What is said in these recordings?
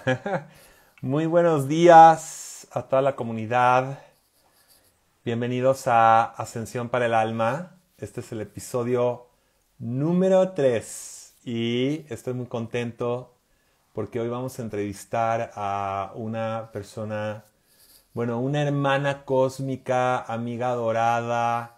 Muy buenos días a toda la comunidad. Bienvenidos a Ascensión para el Alma. Este es el episodio número 3 y estoy muy contento porque hoy vamos a entrevistar a una persona, bueno, una hermana cósmica, amiga dorada,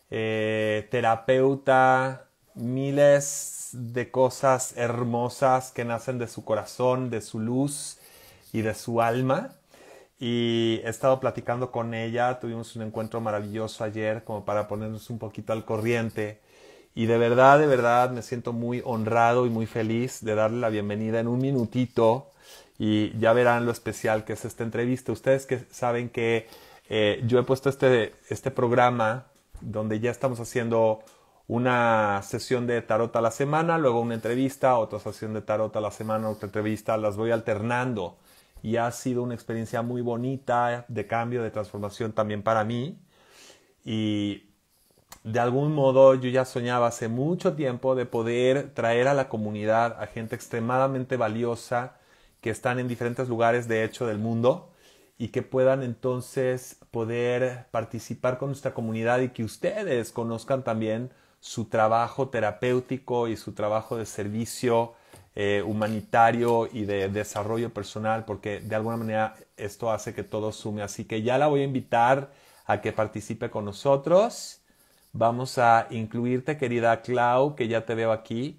terapeuta, miles de cosas hermosas que nacen de su corazón, de su luz y de su alma. Y he estado platicando con ella, tuvimos un encuentro maravilloso ayer como para ponernos un poquito al corriente. Y de verdad me siento muy honrado y muy feliz de darle la bienvenida en un minutito y ya verán lo especial que es esta entrevista. Ustedes que saben que yo he puesto este programa donde ya estamos haciendo una sesión de tarot a la semana, luego una entrevista, otra sesión de tarot a la semana, otra entrevista, las voy alternando y ha sido una experiencia muy bonita de cambio, de transformación también para mí y de algún modo yo ya soñaba hace mucho tiempo de poder traer a la comunidad a gente extremadamente valiosa que están en diferentes lugares de hecho del mundo y que puedan entonces poder participar con nuestra comunidad y que ustedes conozcan también su trabajo terapéutico y su trabajo de servicio humanitario y de desarrollo personal, porque de alguna manera esto hace que todo sume. Así que ya la voy a invitar a que participe con nosotros. Vamos a incluirte, querida Clau, que ya te veo aquí.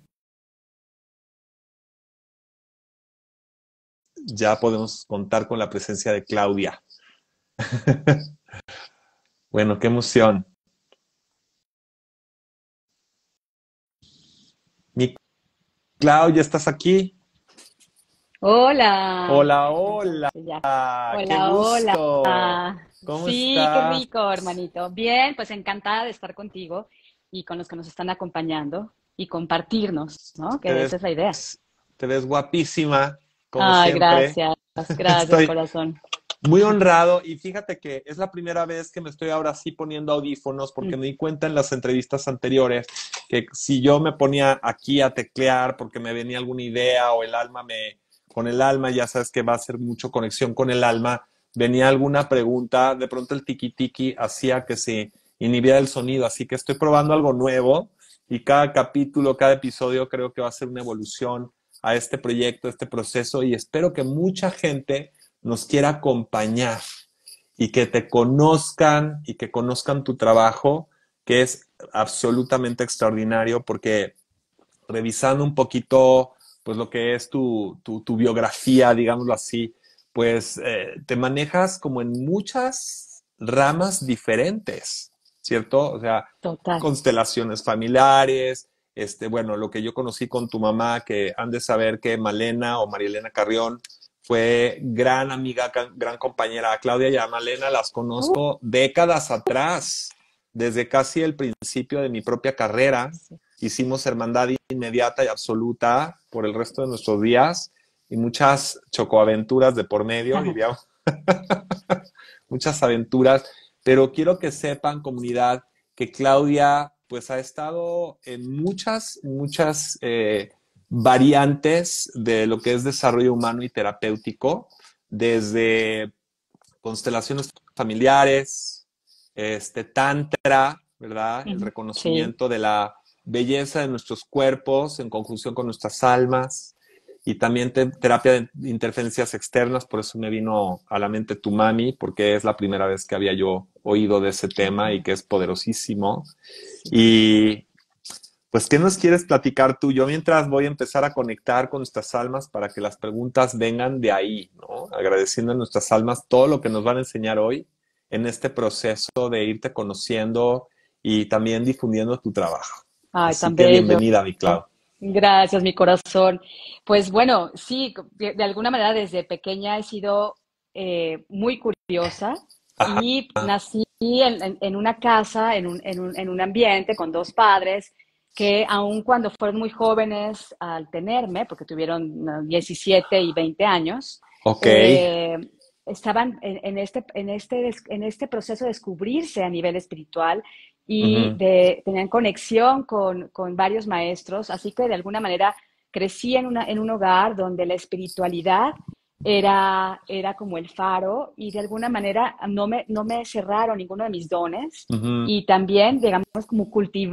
Ya podemos contar con la presencia de Claudia. Bueno, qué emoción. Mi Clau, ¿ya estás aquí? Hola, Hola, entonces hola. ya. Qué Hola, hola. gusto. ¿Cómo Sí, qué estás? rico, hermanito. Bien, pues encantada de estar contigo y con los que nos están acompañando y compartirnos, ¿no? Te Que ves, esa es la idea. te ves guapísima, como Ay, siempre. gracias, gracias, Estoy corazón. muy honrado y fíjate que es la primera vez que me estoy ahora sí poniendo audífonos porque Mm. me di cuenta en las entrevistas anteriores que si yo me ponía aquí a teclear porque me venía alguna idea o con el alma, ya sabes que va a ser mucho conexión con el alma, venía alguna pregunta, de pronto el tiki tiki hacía que se inhibiera el sonido, así que estoy probando algo nuevo y cada capítulo, cada episodio creo que va a ser una evolución a este proyecto, a este proceso y espero que mucha gente nos quiera acompañar y que te conozcan y que conozcan tu trabajo, que es absolutamente extraordinario porque revisando un poquito pues lo que es tu biografía, digámoslo así, pues te manejas como en muchas ramas diferentes, ¿cierto? O sea, Total. constelaciones familiares, bueno, lo que yo conocí con tu mamá, que han de saber que Malena o Marielena Carrión fue gran amiga, gran compañera. Claudia y a Malena las Uh, conozco décadas atrás, desde casi el principio de mi propia carrera. sí. Hicimos hermandad inmediata y absoluta por el resto de nuestros días y muchas chocoaventuras de por medio, diríamos, muchas aventuras, pero quiero que sepan, comunidad, que Claudia pues ha estado en muchas variantes de lo que es desarrollo humano y terapéutico, desde constelaciones familiares, tantra, ¿verdad? El Ujú. Sí. reconocimiento de la belleza de nuestros cuerpos en conjunción con nuestras almas y también terapia de interferencias externas, por eso me vino a la mente tu mami, porque es la primera vez que había yo oído de ese tema y Ah, que es poderosísimo. sí. Y pues, ¿qué nos quieres platicar tú? Yo mientras voy a empezar a conectar con nuestras almas para que las preguntas vengan de ahí, ¿no? Agradeciendo a nuestras almas todo lo que nos van a enseñar hoy en este proceso de irte conociendo y también difundiendo tu trabajo. Ay, Así tan que bello. bienvenida, mi Clau. Gracias, mi corazón. Pues bueno, sí, de alguna manera desde pequeña he sido muy curiosa Ajá. y nací en una casa, en un ambiente con dos padres que aun cuando fueron muy jóvenes al tenerme, porque tuvieron 17 y 20 años, Ok. eh, estaban en este proceso de descubrirse a nivel espiritual y Ujú. tenían conexión con varios maestros, así que de alguna manera crecí en un hogar donde la espiritualidad era como el faro y de alguna manera no me cerraron ninguno de mis dones Ujú. y también, digamos, como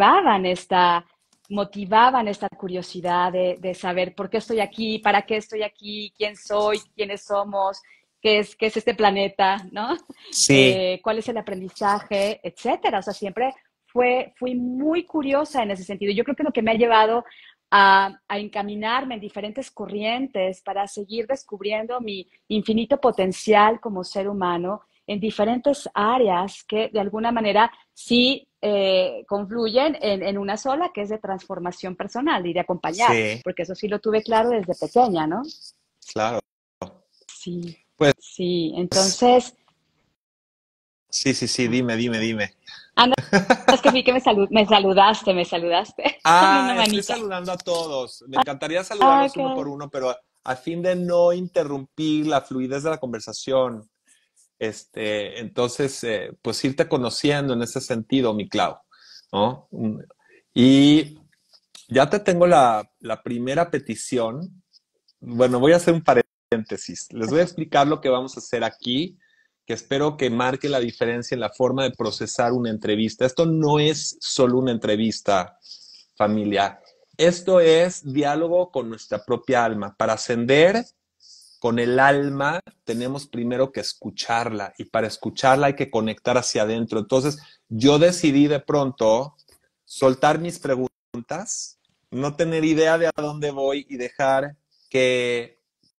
motivaban esta curiosidad de saber por qué estoy aquí, para qué estoy aquí, quién soy, quiénes somos, qué es este planeta, ¿no? Sí, Cuál es el aprendizaje, etcétera. O sea, siempre fui muy curiosa en ese sentido. Yo creo que lo que me ha llevado a encaminarme en diferentes corrientes para seguir descubriendo mi infinito potencial como ser humano en diferentes áreas que de alguna manera sí confluyen en una sola, que es de transformación personal y de acompañar, sí, porque eso sí lo tuve claro desde pequeña, ¿no? claro. Sí, Pues sí. Entonces, sí, sí, sí, dime. ah, no, es que vi que me saludaste, me saludaste con una Ah, estoy manita. saludando a todos. Me encantaría Ah, saludarlos uno por ok. uno, pero a fin de no interrumpir la fluidez de la conversación, entonces, pues irte conociendo en ese sentido, mi Clau, ¿no? Y ya te tengo la primera petición. Bueno, voy a hacer un paréntesis. Les voy a explicar lo que vamos a hacer aquí, que espero que marque la diferencia en la forma de procesar una entrevista. Esto no es solo una entrevista, familia. Esto es diálogo con nuestra propia alma. Para ascender con el alma tenemos primero que escucharla y para escucharla hay que conectar hacia adentro. Entonces, yo decidí de pronto soltar mis preguntas, no tener idea de a dónde voy y dejar que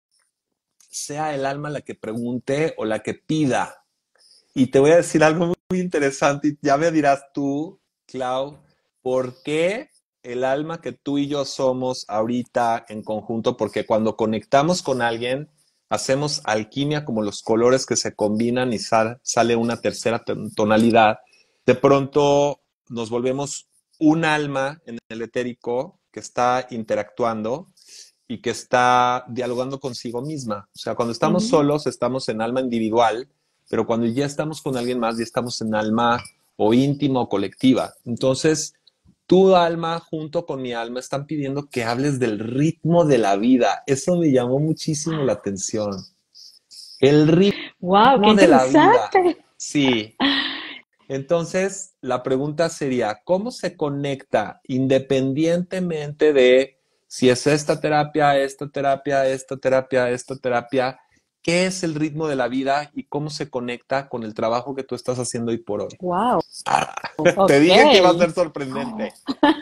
sea el alma la que pregunte o la que pida. Y te voy a decir algo muy interesante y ya me dirás tú, Clau, ¿por qué el alma que tú y yo somos ahorita en conjunto? Porque cuando conectamos con alguien, hacemos alquimia como los colores que se combinan y sale una tercera tonalidad. De pronto nos volvemos un alma en el etérico que está interactuando y que está dialogando consigo misma. O sea, cuando estamos Ujú. solos estamos en alma individual, pero cuando ya estamos con alguien más ya estamos en alma o íntima o colectiva. Entonces, tu alma junto con mi alma están pidiendo que hables del ritmo de la vida. Eso me llamó muchísimo la atención. El Wow, qué ritmo de la vida. interesante. Sí. Entonces, la pregunta sería, ¿cómo se conecta independientemente de si es esta terapia, esta terapia, esta terapia, esta terapia? ¿Qué es el ritmo de la vida y cómo se conecta con el trabajo que tú estás haciendo hoy por hoy? Wow, Ah, te ok. dije que iba a ser sorprendente.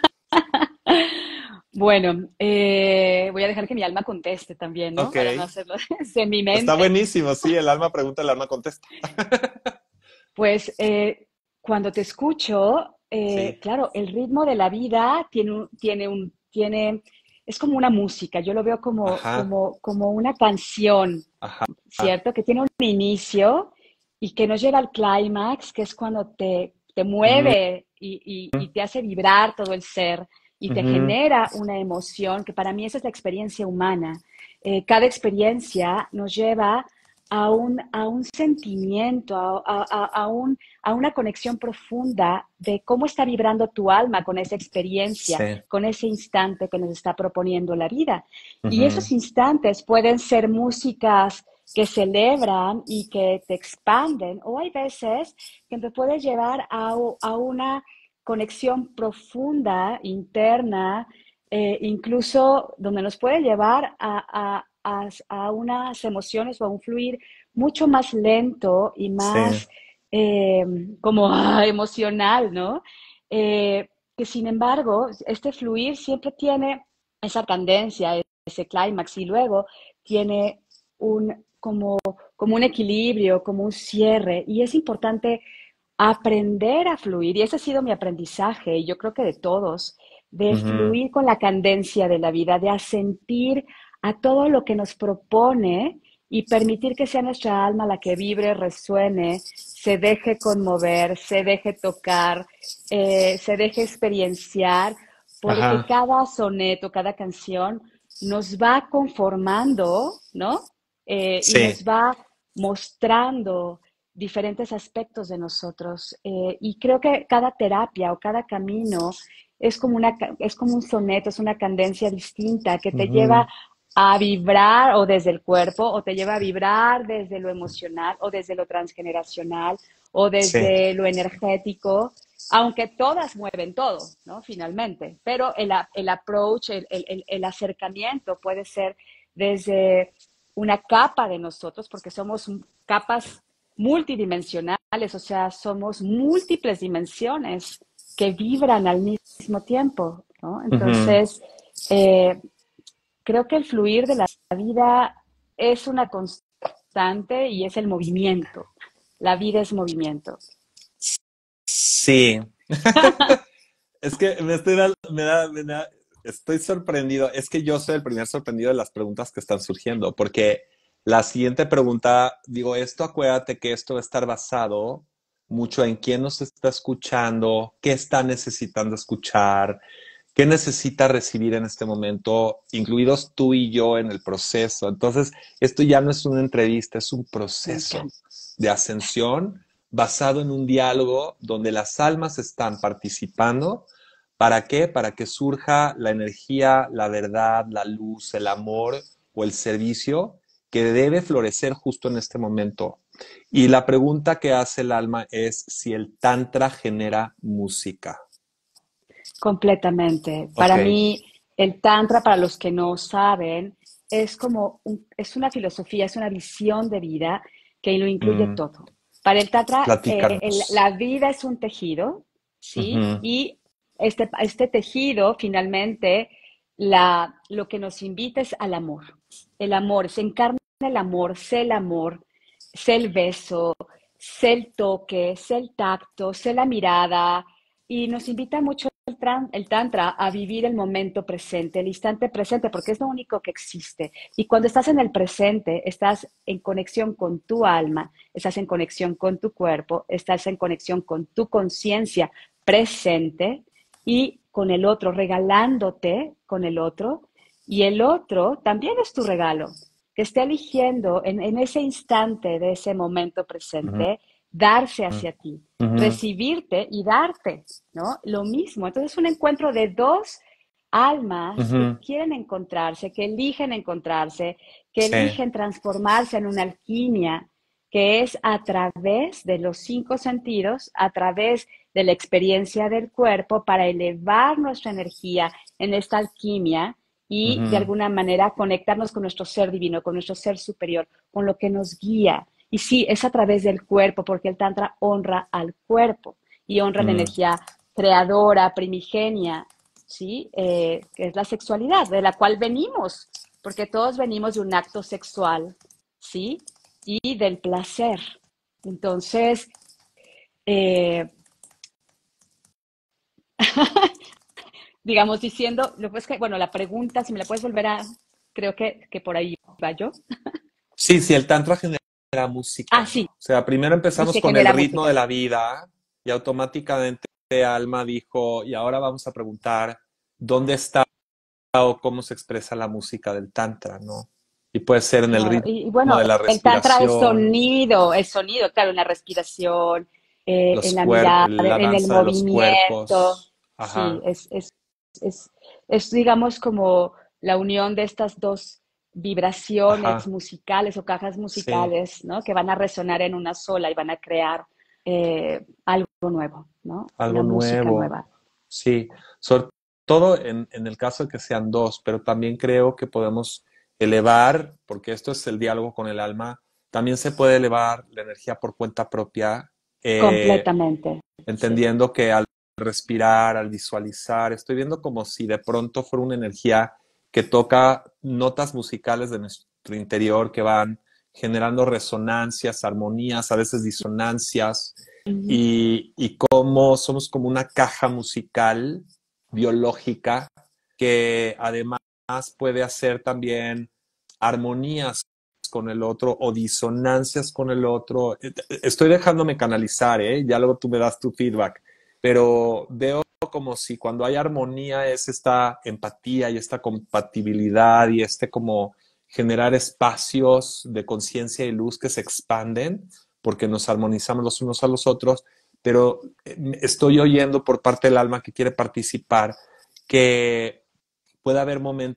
Bueno, voy a dejar que mi alma conteste también, ¿no? Ok, Para no hacerlo desde mi está mente. buenísimo, sí, el alma pregunta, el alma contesta. Pues cuando te escucho, Sí, claro, el ritmo de la vida es como una música. Yo lo veo ajá, como una canción, ajá, ¿cierto? Que tiene un inicio y que nos lleva al clímax, que es cuando te ujú, mueve y te hace vibrar todo el ser y te ujú, genera una emoción, que para mí esa es la experiencia humana. Cada experiencia nos lleva a un sentimiento, a una conexión profunda de cómo está vibrando tu alma con esa experiencia, sí, con ese instante que nos está proponiendo la vida. Y ujú, esos instantes pueden ser músicas que celebran y que te expanden, o hay veces que te puedes llevar a una conexión profunda, interna, incluso donde nos puede llevar a unas emociones o a un fluir mucho más lento y sí, más eh, como emocional, ¿no? Que sin embargo, este fluir siempre tiene esa cadencia, ese clímax y luego tiene como un equilibrio, como un cierre y es importante aprender a fluir y ese ha sido mi aprendizaje y yo creo que de todos, de ujú, fluir con la cadencia de la vida, de asentir a todo lo que nos propone y permitir que sea nuestra alma la que vibre, resuene, se deje conmover, se deje tocar, se deje experienciar, porque ajá, cada soneto, cada canción nos va conformando, ¿no? Y sí, nos va mostrando diferentes aspectos de nosotros. Y creo que cada terapia o cada camino es como un soneto, es una cadencia distinta que te lleva ujú, a vibrar o desde el cuerpo, o te lleva a vibrar desde lo emocional, o desde lo transgeneracional, o Sí. desde lo energético, aunque todas mueven todo, ¿no? Finalmente, pero el approach, el acercamiento puede ser desde una capa de nosotros, porque somos capas multidimensionales, o sea, somos múltiples dimensiones que vibran al mismo tiempo, ¿no? Ujú. Entonces, creo que el fluir de la vida es una constante y es el movimiento. La vida es movimiento. Sí. Es que estoy sorprendido. Es que yo soy el primer sorprendido de las preguntas que están surgiendo, porque la siguiente pregunta, digo, esto acuérdate que esto va a estar basado mucho en quién nos está escuchando, qué está necesitando escuchar, qué necesita recibir en este momento, incluidos tú y yo en el proceso. Entonces, esto ya no es una entrevista, es un Me proceso encanta. de ascensión basado en un diálogo donde las almas están participando. ¿Para qué? Para que surja la energía, la verdad, la luz, el amor o el servicio que debe florecer justo en este momento. Y la pregunta que hace el alma es si el tantra genera música. Completamente. Ok. Para mí, el Tantra, para los que no saben, es como es una filosofía, es una visión de vida que lo incluye Mm, todo. Para el Tantra, platícanos. la vida es un tejido, ¿sí? Ujú, Y este tejido, finalmente, lo que nos invita es al amor. El amor, se encarna el amor, sé el beso, sé el toque, sé el tacto, sé la mirada, y nos invita mucho el Tantra a vivir el momento presente, el instante presente, porque es lo único que existe. Y cuando estás en el presente, estás en conexión con tu alma, estás en conexión con tu cuerpo, estás en conexión con tu conciencia presente y con el otro, regalándote con el otro. Y el otro también es tu regalo, que esté eligiendo en ese instante de ese momento ujú, presente, darse hacia ti, ujú, recibirte y darte, ¿no? Lo mismo. Entonces es un encuentro de dos almas que ujú. quieren encontrarse, que Sí. eligen transformarse en una alquimia, que es a través de los cinco sentidos, a través de la experiencia del cuerpo, para elevar nuestra energía en esta alquimia y de Ujú, alguna manera conectarnos con nuestro ser divino, con nuestro ser superior, con lo que nos guía. Y sí, es a través del cuerpo, porque el Tantra honra al cuerpo y honra la mm. energía creadora, primigenia, ¿sí? Que es la sexualidad, de la cual venimos, porque todos venimos de un acto sexual, ¿sí? Y del placer. Entonces, eh, digamos, diciendo, lo que es que, bueno, la pregunta, si me la puedes volver a, creo que por ahí va yo. Sí, sí, el tantra genera Ah, música, ¿no? sí, O sea, primero empezamos dice con el genera ritmo de música. la vida y automáticamente Alma dijo, y ahora vamos a preguntar dónde está o cómo se expresa la música del tantra, ¿no? Y puede ser en el Claro, ritmo y bueno, de la el tantra respiración, es sonido, claro, en la respiración, en la mirada, la en el danza de los movimiento. cuerpos. Sí, Ajá, es, es, digamos, como la unión de estas dos vibraciones ajá, musicales o cajas sí, musicales, ¿no? Que van a resonar en una sola y van a crear algo nuevo, ¿no? algo Una música nuevo. nueva. Sí, sobre todo en el caso de que sean dos, pero también creo que podemos elevar, porque esto es el diálogo con el alma, también se puede elevar la energía por cuenta propia, eh, Completamente, sí. entendiendo que al respirar, al visualizar, estoy viendo como si de pronto fuera una energía que toca notas musicales de nuestro interior que van generando resonancias, armonías, a veces disonancias, Ujú. y cómo somos como una caja musical biológica que además puede hacer también armonías con el otro o disonancias con el otro. Estoy dejándome canalizar, ¿eh? Ya luego tú me das tu feedback, pero veo como si cuando hay armonía es esta empatía y esta compatibilidad y este como generar espacios de conciencia y luz que se expanden porque nos armonizamos los unos a los otros, pero estoy oyendo por parte del alma que quiere participar que puede haber momentos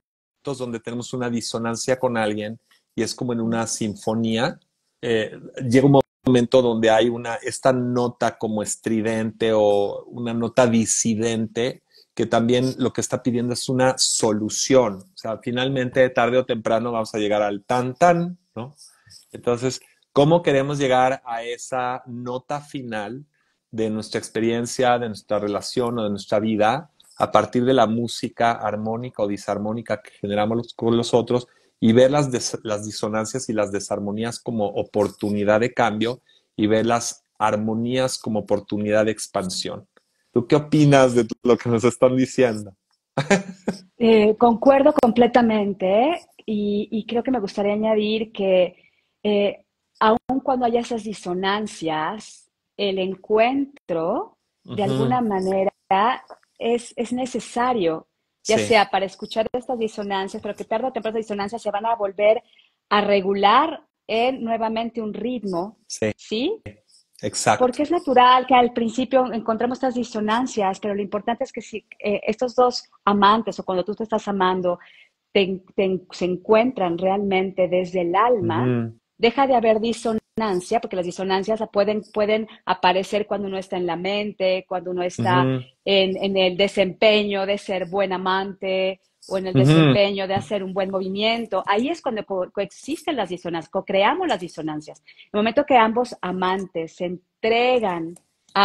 donde tenemos una disonancia con alguien y es como en una sinfonía, llega un momento donde hay esta nota como estridente o una nota disidente que también lo que está pidiendo es una solución. O sea, finalmente, tarde o temprano vamos a llegar al tan tan, ¿no? Entonces, ¿cómo queremos llegar a esa nota final de nuestra experiencia, de nuestra relación o de nuestra vida a partir de la música armónica o disarmónica que generamos con los otros y ver las disonancias y las desarmonías como oportunidad de cambio y ver las armonías como oportunidad de expansión? ¿Tú qué opinas de lo que nos están diciendo? Concuerdo completamente y creo que me gustaría añadir que eh, aun cuando haya esas disonancias, el encuentro de Ujú. alguna manera es necesario, ya Sí, sea para escuchar estas disonancias, pero que tarde o temprano esas disonancias se van a volver a regular en nuevamente un ritmo, sí, ¿sí? exacto. Porque es natural que al principio encontremos estas disonancias, pero lo importante es que si estos dos amantes o cuando tú te estás amando se encuentran realmente desde el alma, Ujú, deja de haber disonancia, porque las disonancias pueden aparecer cuando uno está en la mente, cuando uno está ujú, en el desempeño de ser buen amante o en el ujú, desempeño de hacer un buen movimiento. Ahí es cuando coexisten las disonancias, co-creamos las disonancias. En el momento que ambos amantes se entregan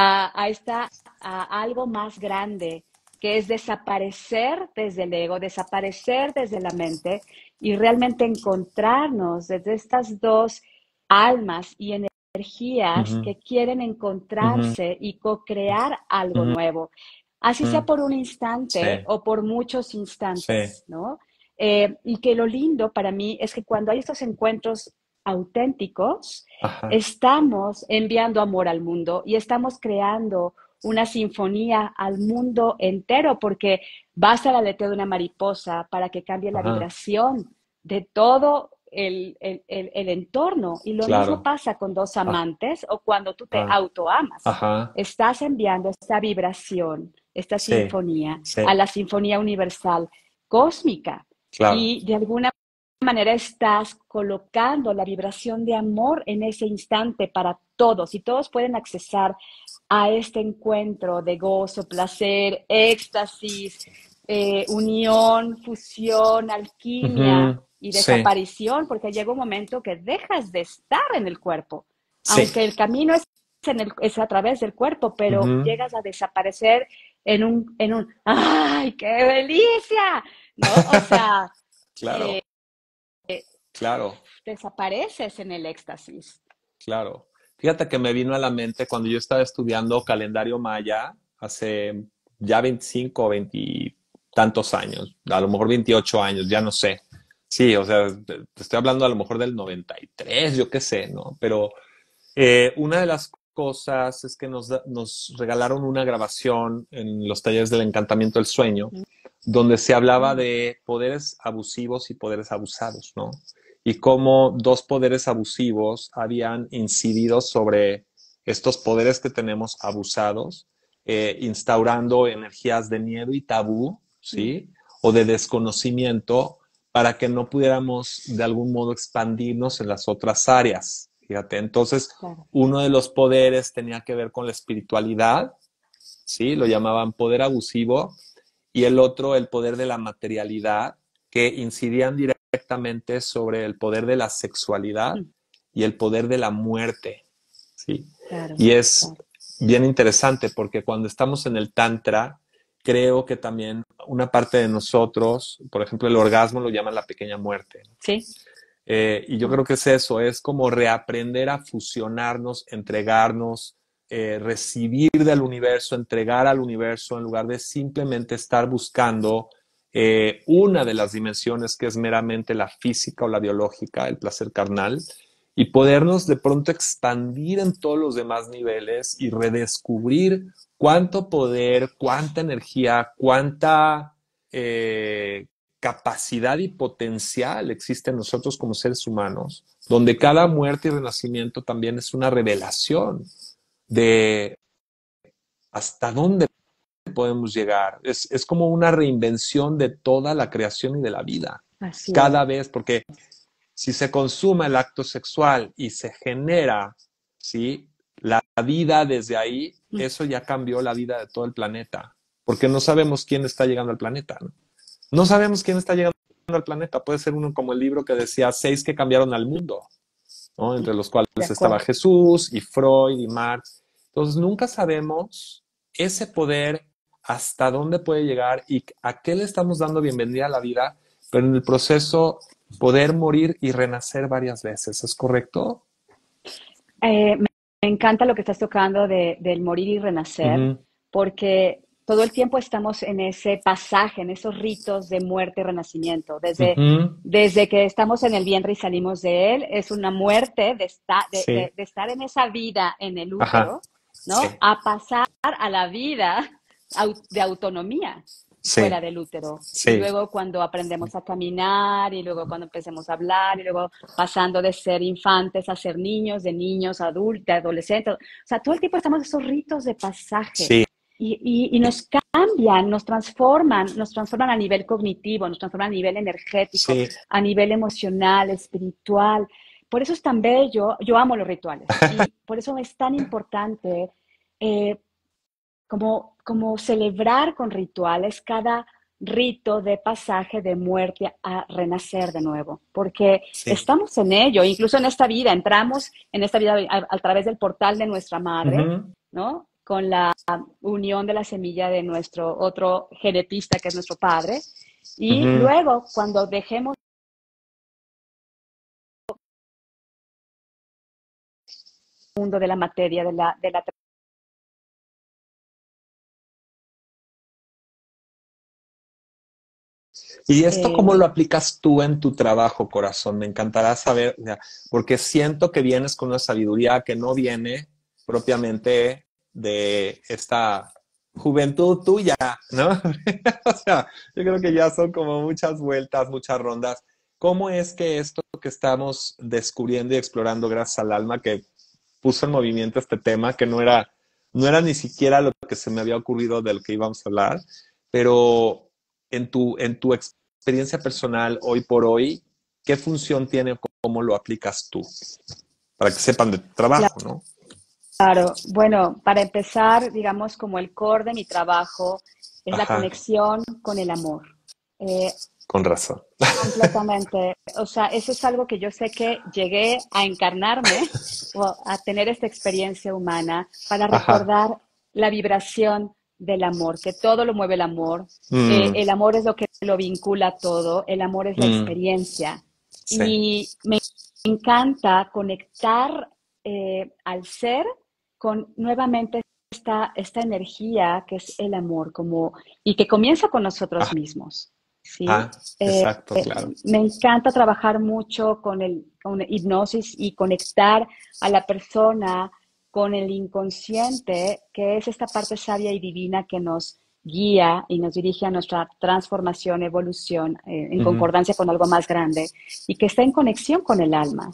a algo más grande, que es desaparecer desde el ego, desaparecer desde la mente y realmente encontrarnos desde estas dos almas y energías ujú, que quieren ujú, encontrarse y co-crear algo ujú, nuevo, así sea ujú. por un Sí, instante o por muchos sí, instantes, ¿no? Y que lo lindo para mí es que cuando hay estos encuentros auténticos, ajá, estamos enviando amor al mundo y estamos creando una sinfonía al mundo entero, porque basta el aleteo de una mariposa para que cambie la ajá, vibración de todo el entorno. Y lo mismo claro, pasa con dos amantes o cuando tú te ajá, autoamas. ajá, Estás enviando esta vibración, esta sí, sinfonía, a sí, la sinfonía universal cósmica. claro, Y de alguna manera estás colocando la vibración de amor en ese instante para todos y todos pueden accesar a este encuentro de gozo, placer, éxtasis, unión, fusión, alquimia ujú, y sí, desaparición, porque llega un momento que dejas de estar en el cuerpo, sí, aunque el camino es a través del cuerpo, pero ujú, llegas a desaparecer ¡ay, qué delicia! ¿No? O sea, claro, claro, desapareces en el éxtasis. claro. Fíjate que me vino a la mente cuando yo estaba estudiando calendario maya hace ya 25 o 20 tantos años, a lo mejor 28 años, ya no sé. Sí, o sea, te estoy hablando a lo mejor del 93, yo qué sé, ¿no? Pero una de las cosas es que nos regalaron una grabación en los talleres del encantamiento del sueño, donde se hablaba Mm, de poderes abusivos y poderes abusados, ¿no? Y cómo dos poderes abusivos habían incidido sobre estos poderes que tenemos abusados, instaurando energías de miedo y tabú, mm, ¿sí? O de desconocimiento para que no pudiéramos de algún modo expandirnos en las otras áreas. Fíjate, entonces claro. uno de los poderes tenía que ver con la espiritualidad, ¿sí? Lo llamaban poder abusivo, y el otro, el poder de la materialidad, que incidían directamente sobre el poder de la sexualidad Mm, y el poder de la muerte, ¿sí? claro, Y es claro. bien interesante porque cuando estamos en el Tantra, creo que también una parte de nosotros, por ejemplo, el orgasmo lo llaman la pequeña muerte. Sí. Y yo Mm, creo que es eso, es como reaprender a fusionarnos, entregarnos, recibir del universo, entregar al universo en lugar de simplemente estar buscando una de las dimensiones que es meramente la física o la biológica, el placer carnal, y podernos de pronto expandir en todos los demás niveles y redescubrir cuánto poder, cuánta energía, cuánta capacidad y potencial existe en nosotros como seres humanos, donde cada muerte y renacimiento también es una revelación de hasta dónde podemos llegar. Es como una reinvención de toda la creación y de la vida. Así cada es. vez, porque si se consuma el acto sexual y se genera, ¿sí?, la vida desde ahí, eso ya cambió la vida de todo el planeta, porque no sabemos quién está llegando al planeta, ¿no? No sabemos quién está llegando al planeta. Puede ser uno como el libro que decía 6 que cambiaron al mundo, ¿no? Entre los cuales De estaba acuerdo. Jesús y Freud y Marx. Entonces nunca sabemos ese poder hasta dónde puede llegar y a qué le estamos dando bienvenida a la vida, pero en el proceso poder morir y renacer varias veces. ¿Es correcto? Me encanta lo que estás tocando del morir y renacer, Ujú, porque todo el tiempo estamos en ese pasaje, en esos ritos de muerte y renacimiento. ujú, Desde que estamos en el vientre y salimos de él, es una muerte sí, de estar en esa vida en el ajá, útero, sí, ¿no? A pasar a la vida de autonomía sí, fuera del útero. Y sí, luego cuando aprendemos a caminar y luego cuando empecemos a hablar y luego pasando de ser infantes a ser niños, de niños a adultos, de adolescentes. O sea, todo el tiempo estamos en esos ritos de pasaje sí, y nos cambian, nos transforman a nivel cognitivo, nos transforman a nivel energético, sí. a nivel emocional, espiritual. Por eso es tan bello, yo amo los rituales y por eso es tan importante eh, como celebrar con rituales cada rito de pasaje de muerte a renacer de nuevo, porque Sí. estamos en ello, incluso en esta vida, entramos en esta vida a través del portal de nuestra madre, Ujú, ¿no? Con la unión de la semilla de nuestro otro genetista que es nuestro padre, y ujú. luego cuando dejemos el mundo de la materia, de la ¿Y esto cómo eh, lo aplicas tú en tu trabajo, corazón? Me encantará saber, o sea, porque siento que vienes con una sabiduría que no viene propiamente de esta juventud tuya, ¿no? O sea, yo creo que ya son como muchas vueltas, muchas rondas. ¿Cómo es que esto que estamos descubriendo y explorando gracias al alma que puso en movimiento este tema, que no era ni siquiera lo que se me había ocurrido del que íbamos a hablar, pero en tu experiencia personal hoy por hoy, ¿qué función tiene o cómo lo aplicas tú? Para que sepan de tu trabajo, ¿no? Claro, bueno, para empezar, digamos, como el core de mi trabajo es la Ajá, conexión con el amor. Eh, con razón. Completamente. O sea, eso es algo que yo sé que llegué a encarnarme o a tener esta experiencia humana para Ajá. recordar la vibración del amor, que todo lo mueve el amor. Mm, El amor es lo que lo vincula a todo, el amor es la mm, experiencia. sí. Y me encanta conectar al ser con nuevamente esta energía que es el amor, como, y que comienza con nosotros mismos. ¿Sí? Exacto, claro. Me encanta trabajar mucho con hipnosis y conectar a la persona con el inconsciente, que es esta parte sabia y divina que nos guía y nos dirige a nuestra transformación, evolución, en Ujú, concordancia con algo más grande y que está en conexión con el alma.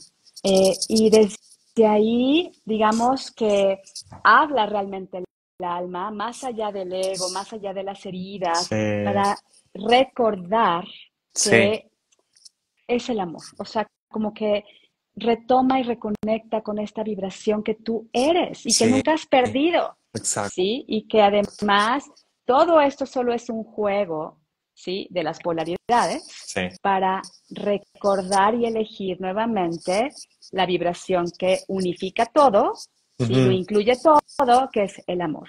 Y desde ahí, digamos que habla realmente el alma, más allá del ego, más allá de las heridas, sí, para recordar sí, que es el amor. O sea, como que retoma y reconecta con esta vibración que tú eres y que sí, nunca has perdido, exacto. ¿sí? Y que además todo esto solo es un juego, ¿sí? De las polaridades Sí. para recordar y elegir nuevamente la vibración que unifica todo, ¿sí? Lo Ujú, incluye todo, que es el amor.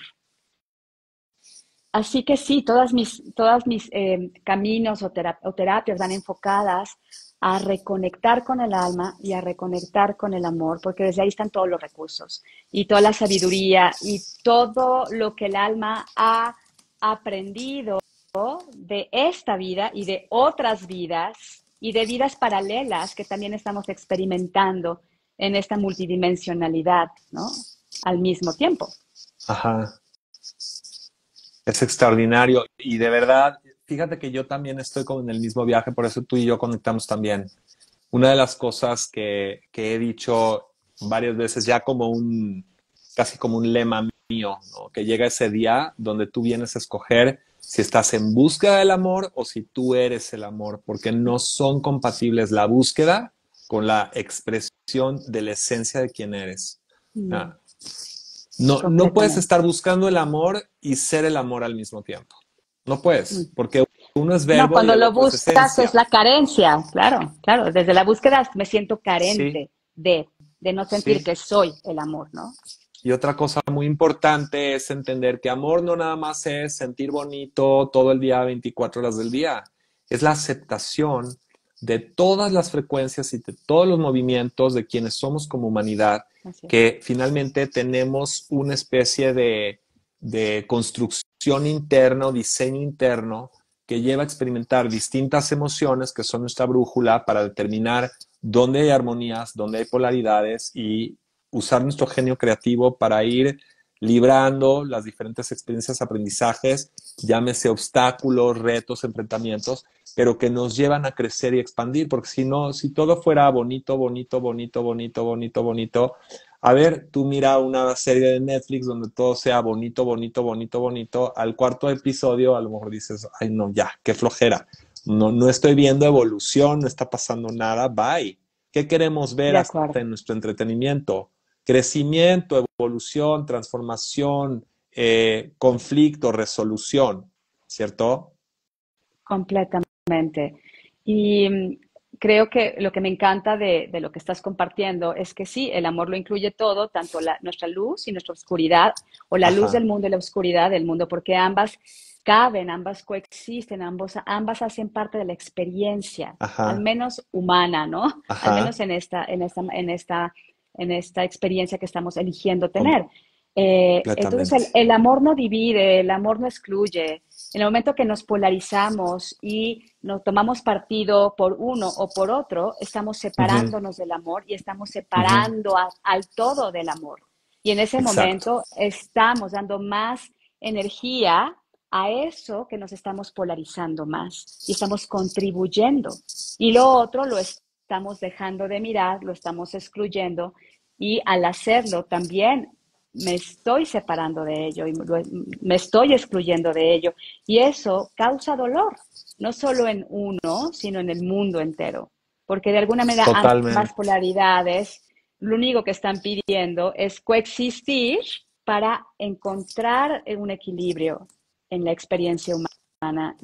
Así que sí, todas mis caminos o terapias van enfocadas a reconectar con el alma y a reconectar con el amor, porque desde ahí están todos los recursos y toda la sabiduría y todo lo que el alma ha aprendido de esta vida y de otras vidas y de vidas paralelas que también estamos experimentando en esta multidimensionalidad, ¿no? Al mismo tiempo. ajá. Es extraordinario y de verdad, fíjate que yo también estoy como en el mismo viaje, por eso tú y yo conectamos también. Una de las cosas que he dicho varias veces, ya como casi como un lema mío, ¿no? Que llega ese día donde tú vienes a escoger si estás en búsqueda del amor o si tú eres el amor, porque no son compatibles la búsqueda con la expresión de la esencia de quién eres. Mm, Ah, no puedes completamente. estar buscando el amor y ser el amor al mismo tiempo. No puedes, Mm. porque uno es No, verbo y cuando el lo otro es buscas es esencia. la carencia, claro, claro. Desde la búsqueda me siento Sí, carente de no sentir sí. que soy el amor, ¿no? Y otra cosa muy importante es entender que amor no nada más es sentir bonito todo el día, 24 horas del día. Es la aceptación de todas las frecuencias y de todos los movimientos de quienes somos como humanidad, Así es. que finalmente tenemos una especie de construcción interna o diseño interno que lleva a experimentar distintas emociones que son nuestra brújula para determinar dónde hay armonías, dónde hay polaridades y usar nuestro genio creativo para ir librando las diferentes experiencias, aprendizajes, llámese obstáculos, retos, enfrentamientos, pero que nos llevan a crecer y expandir, porque si no, si todo fuera bonito, bonito, bonito, bonito, bonito, bonito, a ver, tú mira una serie de Netflix donde todo sea bonito, bonito, bonito, bonito, al cuarto episodio a lo mejor dices, ay no, ya, qué flojera, no estoy viendo evolución, no está pasando nada, bye. ¿Qué queremos ver De hasta acuerdo. en nuestro entretenimiento? Crecimiento, evolución, transformación, conflicto, resolución, ¿cierto? Completamente. Y creo que lo que me encanta de lo que estás compartiendo es que sí, el amor lo incluye todo, tanto nuestra luz y nuestra oscuridad, o la luz del Ajá, mundo y la oscuridad del mundo, porque ambas caben, ambas coexisten, ambas hacen parte de la experiencia, al ajá, menos humana, ¿no? Al menos ajá, en esta experiencia que estamos eligiendo tener. Entonces, completamente. el amor no divide, el amor no excluye. En el momento que nos polarizamos y nos tomamos partido por uno o por otro, estamos Ujú, separándonos del amor y estamos ujú, separando al todo del amor. Y en ese exacto, momento estamos dando más energía a eso que nos estamos polarizando más y estamos contribuyendo. Y lo otro lo estamos dejando de mirar, lo estamos excluyendo y al hacerlo también me estoy separando de ello y me estoy excluyendo de ello. Y eso causa dolor, no solo en uno, sino en el mundo entero. Porque de alguna manera ambas totalmente. polaridades lo único que están pidiendo es coexistir para encontrar un equilibrio en la experiencia humana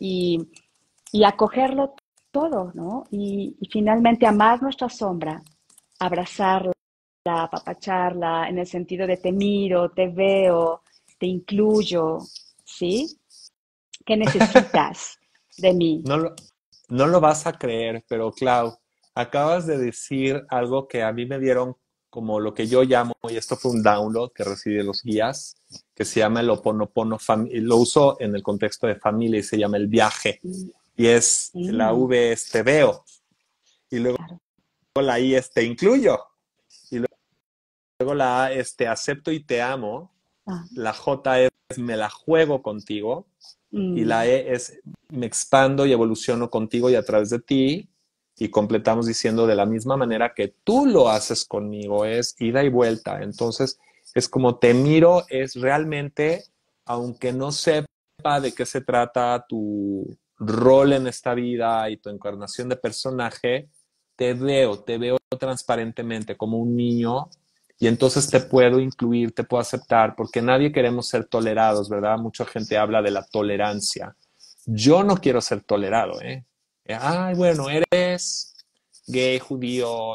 y acogerlo todo, ¿no? Y finalmente amar nuestra sombra, abrazarla, apapacharla, en el sentido de te miro, te veo, te incluyo, ¿sí? ¿Qué necesitas de mí? No lo, no lo vas a creer, pero Clau, acabas de decir algo que a mí me dieron como lo que yo llamo, y esto fue un download que recibí de los guías, que se llama el Oponopono, lo uso en el contexto de familia y se llama el viaje. Mm, Y es, la mm, V es te veo, y luego claro. la I es te incluyo, y luego la A es te acepto y te amo, Ah, la J es me la juego contigo, y la mm, E es me expando y evoluciono contigo y a través de ti, y completamos diciendo de la misma manera que tú lo haces conmigo, es ida y vuelta. Entonces, es como te miro, es realmente, aunque no sepa de qué se trata tu rol en esta vida y tu encarnación de personaje, te veo transparentemente como un niño y entonces te puedo incluir, te puedo aceptar, porque nadie queremos ser tolerados, ¿verdad? Mucha gente habla de la tolerancia. Yo no quiero ser tolerado, ¿eh? Ay, bueno, eres gay, judío,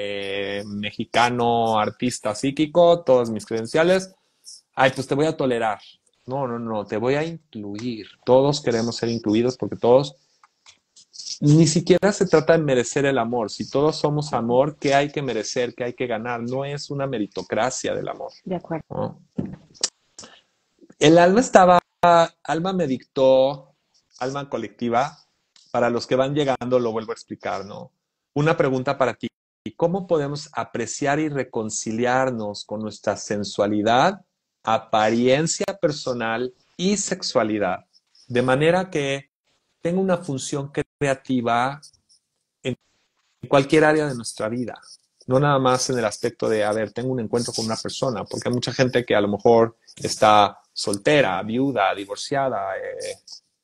mexicano, artista psíquico, todas mis credenciales. Ay, pues te voy a tolerar. No, no, no, te voy a incluir. Todos queremos ser incluidos porque todos, ni siquiera se trata de merecer el amor. Si todos somos amor, ¿qué hay que merecer? ¿Qué hay que ganar? No es una meritocracia del amor, de acuerdo. ¿no? El alma estaba, alma me dictó, alma colectiva, para los que van llegando lo vuelvo a explicar, ¿no? Una pregunta para ti, ¿cómo podemos apreciar y reconciliarnos con nuestra sensualidad, apariencia personal y sexualidad? De manera que tenga una función creativa en cualquier área de nuestra vida. No nada más en el aspecto de, a ver, tengo un encuentro con una persona, porque hay mucha gente que a lo mejor está soltera, viuda, divorciada,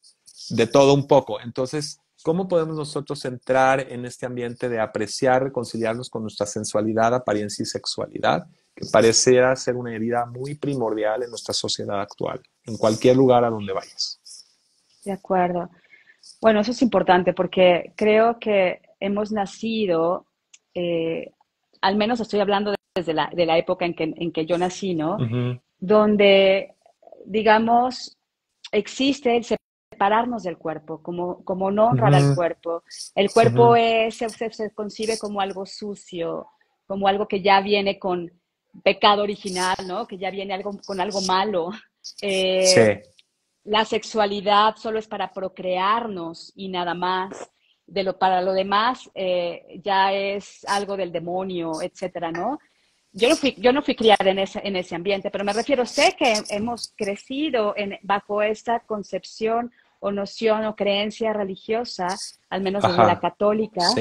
de todo un poco. Entonces, ¿cómo podemos nosotros entrar en este ambiente de apreciar, reconciliarnos con nuestra sensualidad, apariencia y sexualidad, que pareciera ser una herida muy primordial en nuestra sociedad actual, en cualquier lugar a donde vayas? De acuerdo. Bueno, eso es importante porque creo que hemos nacido, eh, al menos estoy hablando desde de la época en que yo nací, ¿no? Ujú, Donde, digamos, existe el separarnos del cuerpo, como no honrar al ujú, cuerpo. El ujú. cuerpo se concibe como algo sucio, como algo que ya viene con pecado original, ¿no? Que ya viene algo, con algo malo. Sí. Eh, la sexualidad solo es para procrearnos y nada más. Para lo demás ya es algo del demonio, etcétera, ¿no? Yo no fui criada en ese ambiente, pero me refiero, sé que hemos crecido bajo esta concepción o noción o creencia religiosa, al menos desde la Ajá. católica, Sí.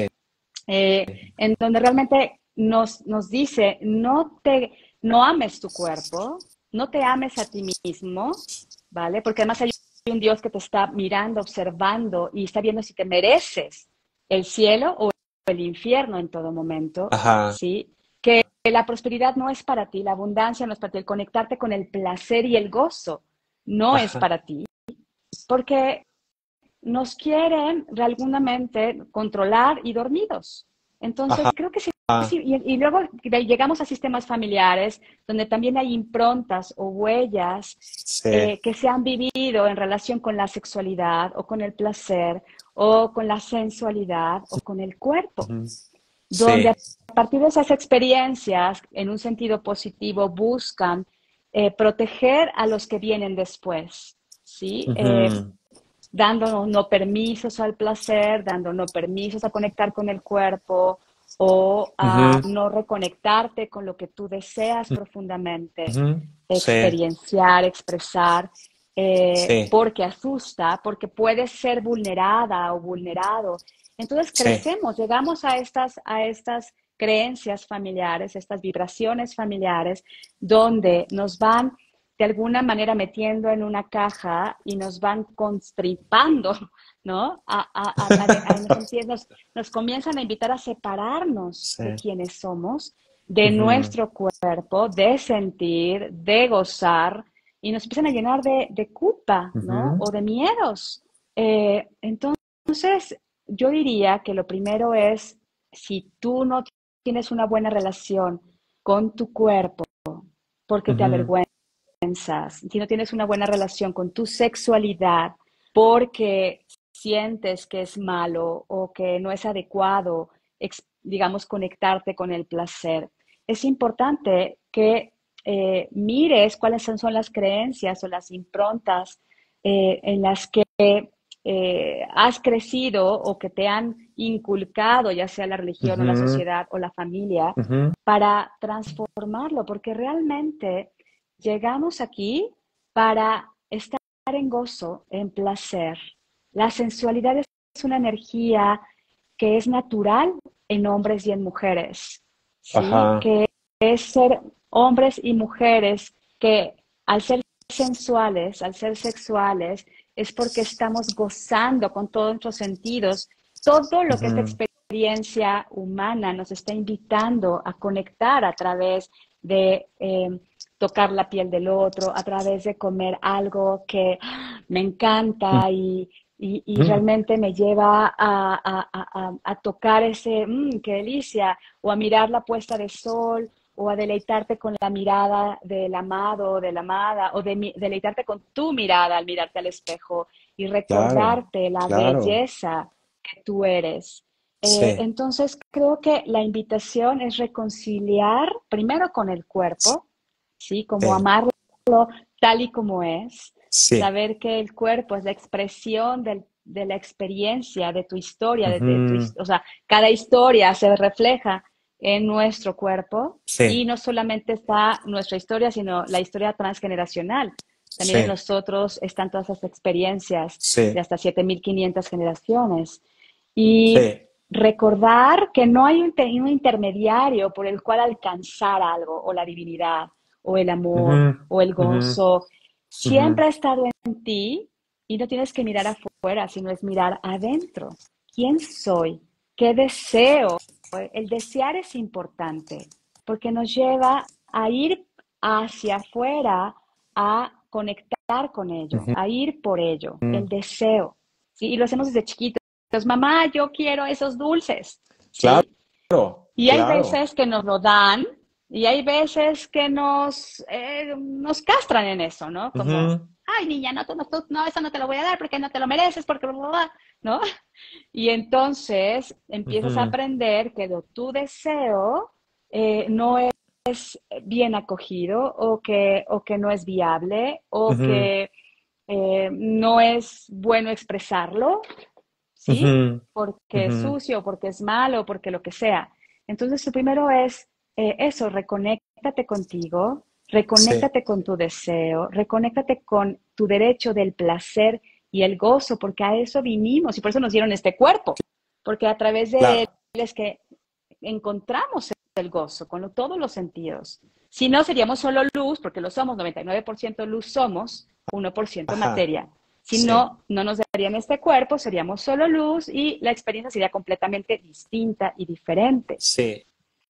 en donde realmente nos dice, no ames tu cuerpo, no te ames a ti mismo, ¿vale? Porque además hay un Dios que te está mirando, observando y está viendo si te mereces el cielo o el infierno en todo momento, Ajá. ¿sí? Que la prosperidad no es para ti, la abundancia no es para ti, el conectarte con el placer y el gozo no es Ajá. para ti, porque nos quieren realmente controlar y dormidos. Ajá. Entonces, creo que sí. Sí, y luego llegamos a sistemas familiares donde también hay improntas o huellas Sí. que se han vivido en relación con la sexualidad o con el placer o con la sensualidad o con el cuerpo, Ujú. donde Sí. a partir de esas experiencias, en un sentido positivo, buscan proteger a los que vienen después, ¿sí? Ujú. Dándonos no permisos al placer, dando no permisos a conectar con el cuerpo o a Ujú. no reconectarte con lo que tú deseas profundamente, Ujú. Sí. experienciar, expresar, Sí. porque asusta, porque puedes ser vulnerada o vulnerado. Entonces Sí. crecemos, llegamos a estas creencias familiares, estas vibraciones familiares, donde nos van de alguna manera metiendo en una caja y nos van constripando, ¿no? En el sentido, nos comienzan a invitar a separarnos Sí. de quienes somos, de Ujú. nuestro cuerpo, de sentir, de gozar, y nos empiezan a llenar de culpa, ¿no? Ujú. O de miedos. Entonces, yo diría que lo primero es, si tú no tienes una buena relación con tu cuerpo, porque te Ujú. avergüenza, si no tienes una buena relación con tu sexualidad porque sientes que es malo o que no es adecuado, digamos, conectarte con el placer, es importante que mires cuáles son las creencias o las improntas en las que has crecido o que te han inculcado, ya sea la religión o la Ujú. sociedad o la familia, Ujú. para transformarlo, porque realmente llegamos aquí para estar en gozo, en placer. La sensualidad es una energía que es natural en hombres y en mujeres, ¿sí? Ajá. Que es ser hombres y mujeres que al ser sensuales, al ser sexuales, es porque estamos gozando con todos nuestros sentidos. Todo lo que esta Ujú. experiencia humana nos está invitando a conectar a través de tocar la piel del otro, a través de comer algo que me encanta y Ujú. realmente me lleva a tocar ese, qué delicia, o a mirar la puesta de sol, o a deleitarte con la mirada del amado o de la amada, o deleitarte con tu mirada al mirarte al espejo y Claro. recordarte la Claro. belleza que tú eres. Sí. Entonces, creo que la invitación es reconciliar primero con el cuerpo, ¿sí? Como Sí. amarlo tal y como es, Sí. saber que el cuerpo es la expresión de la experiencia, de tu historia, Ujú. o sea, cada historia se refleja en nuestro cuerpo Sí. y no solamente está nuestra historia, sino la historia transgeneracional. También en Sí. nosotros están todas esas experiencias de Sí. hasta 7.500 generaciones. Y Sí. recordar que no hay un intermediario por el cual alcanzar algo, o la divinidad, o el amor, Ujú. o el Ujú. gozo. Ujú. Siempre ha estado en ti, Y no tienes que mirar afuera, sino es mirar adentro. ¿Quién soy? ¿Qué deseo? El desear es importante porque nos lleva a ir hacia afuera, a conectar con ello, Ujú. a ir por ello, el deseo. ¿Sí? Y lo hacemos desde chiquitos. Mamá, yo quiero esos dulces. ¿Sí? Claro, Y hay claro. veces que nos lo dan y hay veces que nos castran en eso, ¿no? Como, Ujú, ay, niña, no, eso no te lo voy a dar porque no te lo mereces, porque bla, bla, bla", ¿no? Y entonces empiezas a ujú, aprender que tu deseo no es bien acogido o que no es viable o ujú, que no es bueno expresarlo, ¿sí? ujú, Porque es ujú. sucio, porque es malo, porque lo que sea. Entonces, lo primero es eso, reconéctate contigo, Sí, reconéctate con tu deseo, reconéctate con tu derecho del placer y el gozo, porque a eso vinimos y por eso nos dieron este cuerpo, porque a través de él claro. es que encontramos el gozo con todos los sentidos. Si no, seríamos solo luz, porque lo somos, 99% luz somos, 1% Ajá, materia. Si sí, no, no nos darían este cuerpo, seríamos solo luz y la experiencia sería completamente distinta y diferente. sí.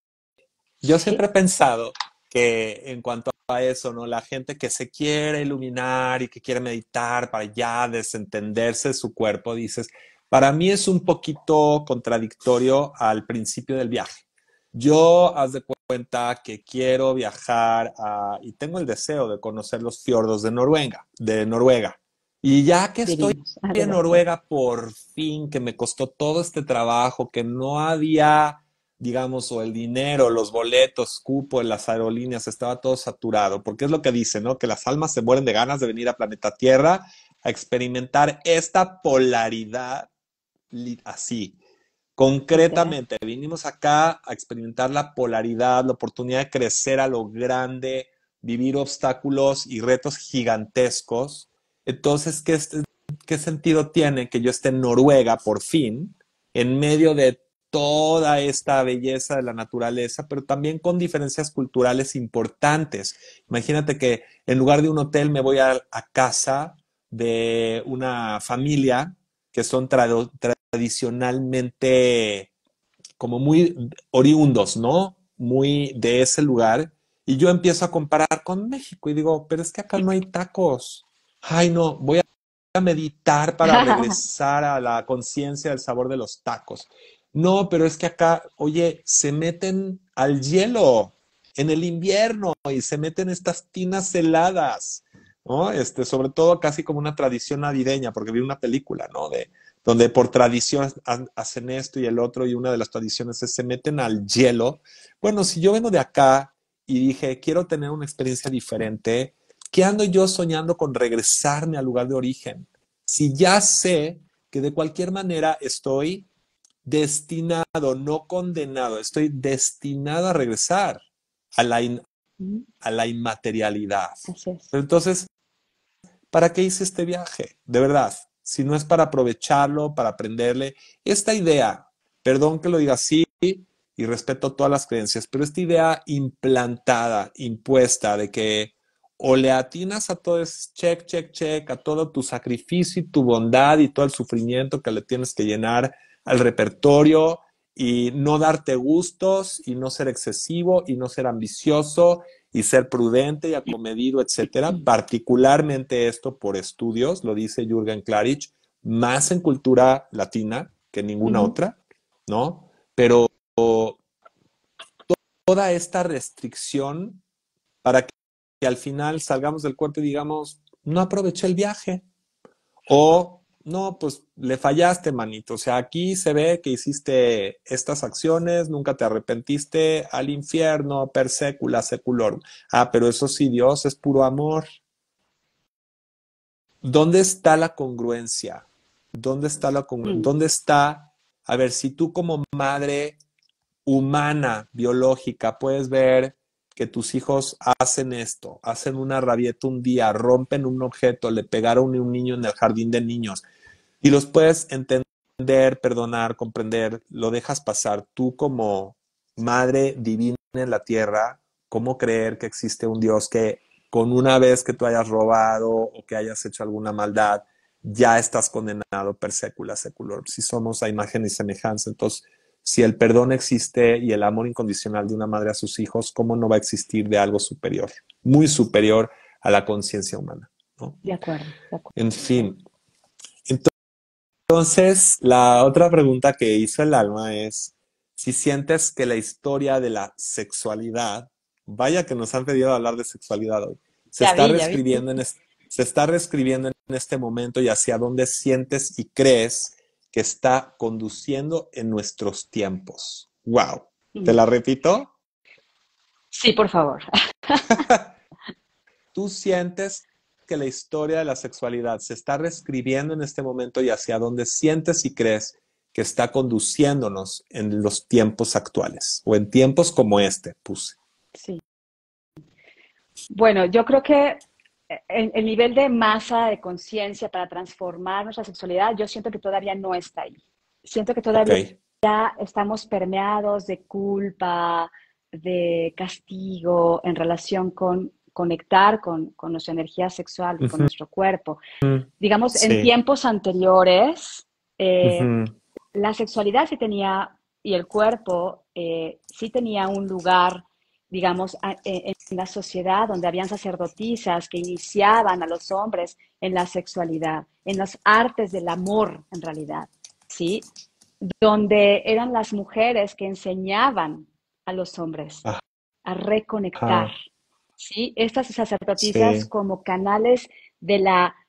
Yo siempre he ¿Sí? pensado que en cuanto a eso, ¿no? La gente que se quiere iluminar y que quiere meditar para ya desentenderse de su cuerpo, dices, para mí es un poquito contradictorio al principio del viaje. Yo, haz de cuenta que quiero viajar y tengo el deseo de conocer los fiordos de Noruega. Y ya que estoy Divinos. Ah, de en verdad. Noruega, por fin, que me costó todo este trabajo, que no había, digamos, o el dinero, los boletos, cupo en las aerolíneas, estaba todo saturado, porque es lo que dice, ¿no? Que las almas se mueren de ganas de venir a planeta Tierra a experimentar esta polaridad así. Literal. Concretamente, vinimos acá a experimentar la polaridad, la oportunidad de crecer a lo grande, vivir obstáculos y retos gigantescos. Entonces, ¿qué sentido tiene que yo esté en Noruega por fin, en medio de toda esta belleza de la naturaleza, pero también con diferencias culturales importantes? Imagínate que en lugar de un hotel me voy a casa de una familia que son tradicionalmente como muy oriundos, ¿no? Muy de ese lugar. Y yo empiezo a comparar con México y digo, pero es que acá no hay tacos. Ay, no, voy a meditar para regresar a la conciencia del sabor de los tacos. No, pero es que acá, oye, se meten al hielo en el invierno y se meten estas tinas heladas, ¿no? Sobre todo casi como una tradición navideña, porque vi una película, ¿no? Donde por tradición hacen esto y el otro, y una de las tradiciones es se meten al hielo. Bueno, si yo vengo de acá y dije, quiero tener una experiencia diferente, ¿qué ando yo soñando con regresarme al lugar de origen? Si ya sé que de cualquier manera estoy destinado, no condenado, estoy destinado a regresar a a la inmaterialidad. Así es. Pero entonces, ¿para qué hice este viaje? De verdad, si no es para aprovecharlo, para aprenderle, esta idea, perdón que lo diga así y respeto todas las creencias, pero esta idea implantada, impuesta de que o le atinas a todo ese check, check, check, a todo tu sacrificio y tu bondad y todo el sufrimiento que le tienes que llenar al repertorio y no darte gustos y no ser excesivo y no ser ambicioso y ser prudente y acomedido, etcétera. Particularmente esto por estudios, lo dice Jürgen Klarich, más en cultura latina que ninguna Ujú. otra, ¿no? Pero toda esta restricción para que al final salgamos del cuerpo y digamos, no aproveché el viaje. O, no, pues le fallaste, manito. O sea, aquí se ve que hiciste estas acciones, nunca te arrepentiste, al infierno, per secula, seculorum. Ah, pero eso sí, Dios es puro amor. ¿Dónde está la congruencia? Mm. ¿Dónde está? A ver, si tú como madre humana, biológica, puedes ver que tus hijos hacen esto, hacen una rabieta un día, rompen un objeto, le pegaron a un niño en el jardín de niños, y los puedes entender, perdonar, comprender, lo dejas pasar. Tú como madre divina en la tierra, ¿cómo creer que existe un Dios que con una vez que tú hayas robado o que hayas hecho alguna maldad, ya estás condenado per secula seculorum. Si somos a imagen y semejanza, entonces, si el perdón existe y el amor incondicional de una madre a sus hijos, ¿cómo no va a existir de algo superior? Muy superior a la conciencia humana, ¿no? De acuerdo, de acuerdo. En fin. Entonces, la otra pregunta que hizo el alma es si sientes que la historia de la sexualidad, vaya que nos han pedido hablar de sexualidad hoy, se Ya está vi, ya vi. reescribiendo se está reescribiendo en este momento y hacia dónde sientes y crees que está conduciendo en nuestros tiempos. Wow. ¿Te Mm. la repito? Sí, por favor. ¿Tú sientes que la historia de la sexualidad se está reescribiendo en este momento y hacia dónde sientes y crees que está conduciéndonos en los tiempos actuales o en tiempos como este, puse? Sí. Bueno, yo creo que el nivel de masa de conciencia para transformar nuestra sexualidad, yo siento que todavía no está ahí. Siento que Ok. todavía estamos permeados de culpa, de castigo en relación con conectar con nuestra energía sexual y con Ujú. nuestro cuerpo. Digamos, en Sí. tiempos anteriores, eh, Ujú. la sexualidad sí tenía, y el cuerpo sí tenía un lugar, digamos, en la sociedad donde habían sacerdotisas que iniciaban a los hombres en la sexualidad, en las artes del amor, en realidad, ¿sí? Donde eran las mujeres que enseñaban a los hombres a reconectar, Ajá. ¿sí? Estas sacerdotisas Sí. como canales de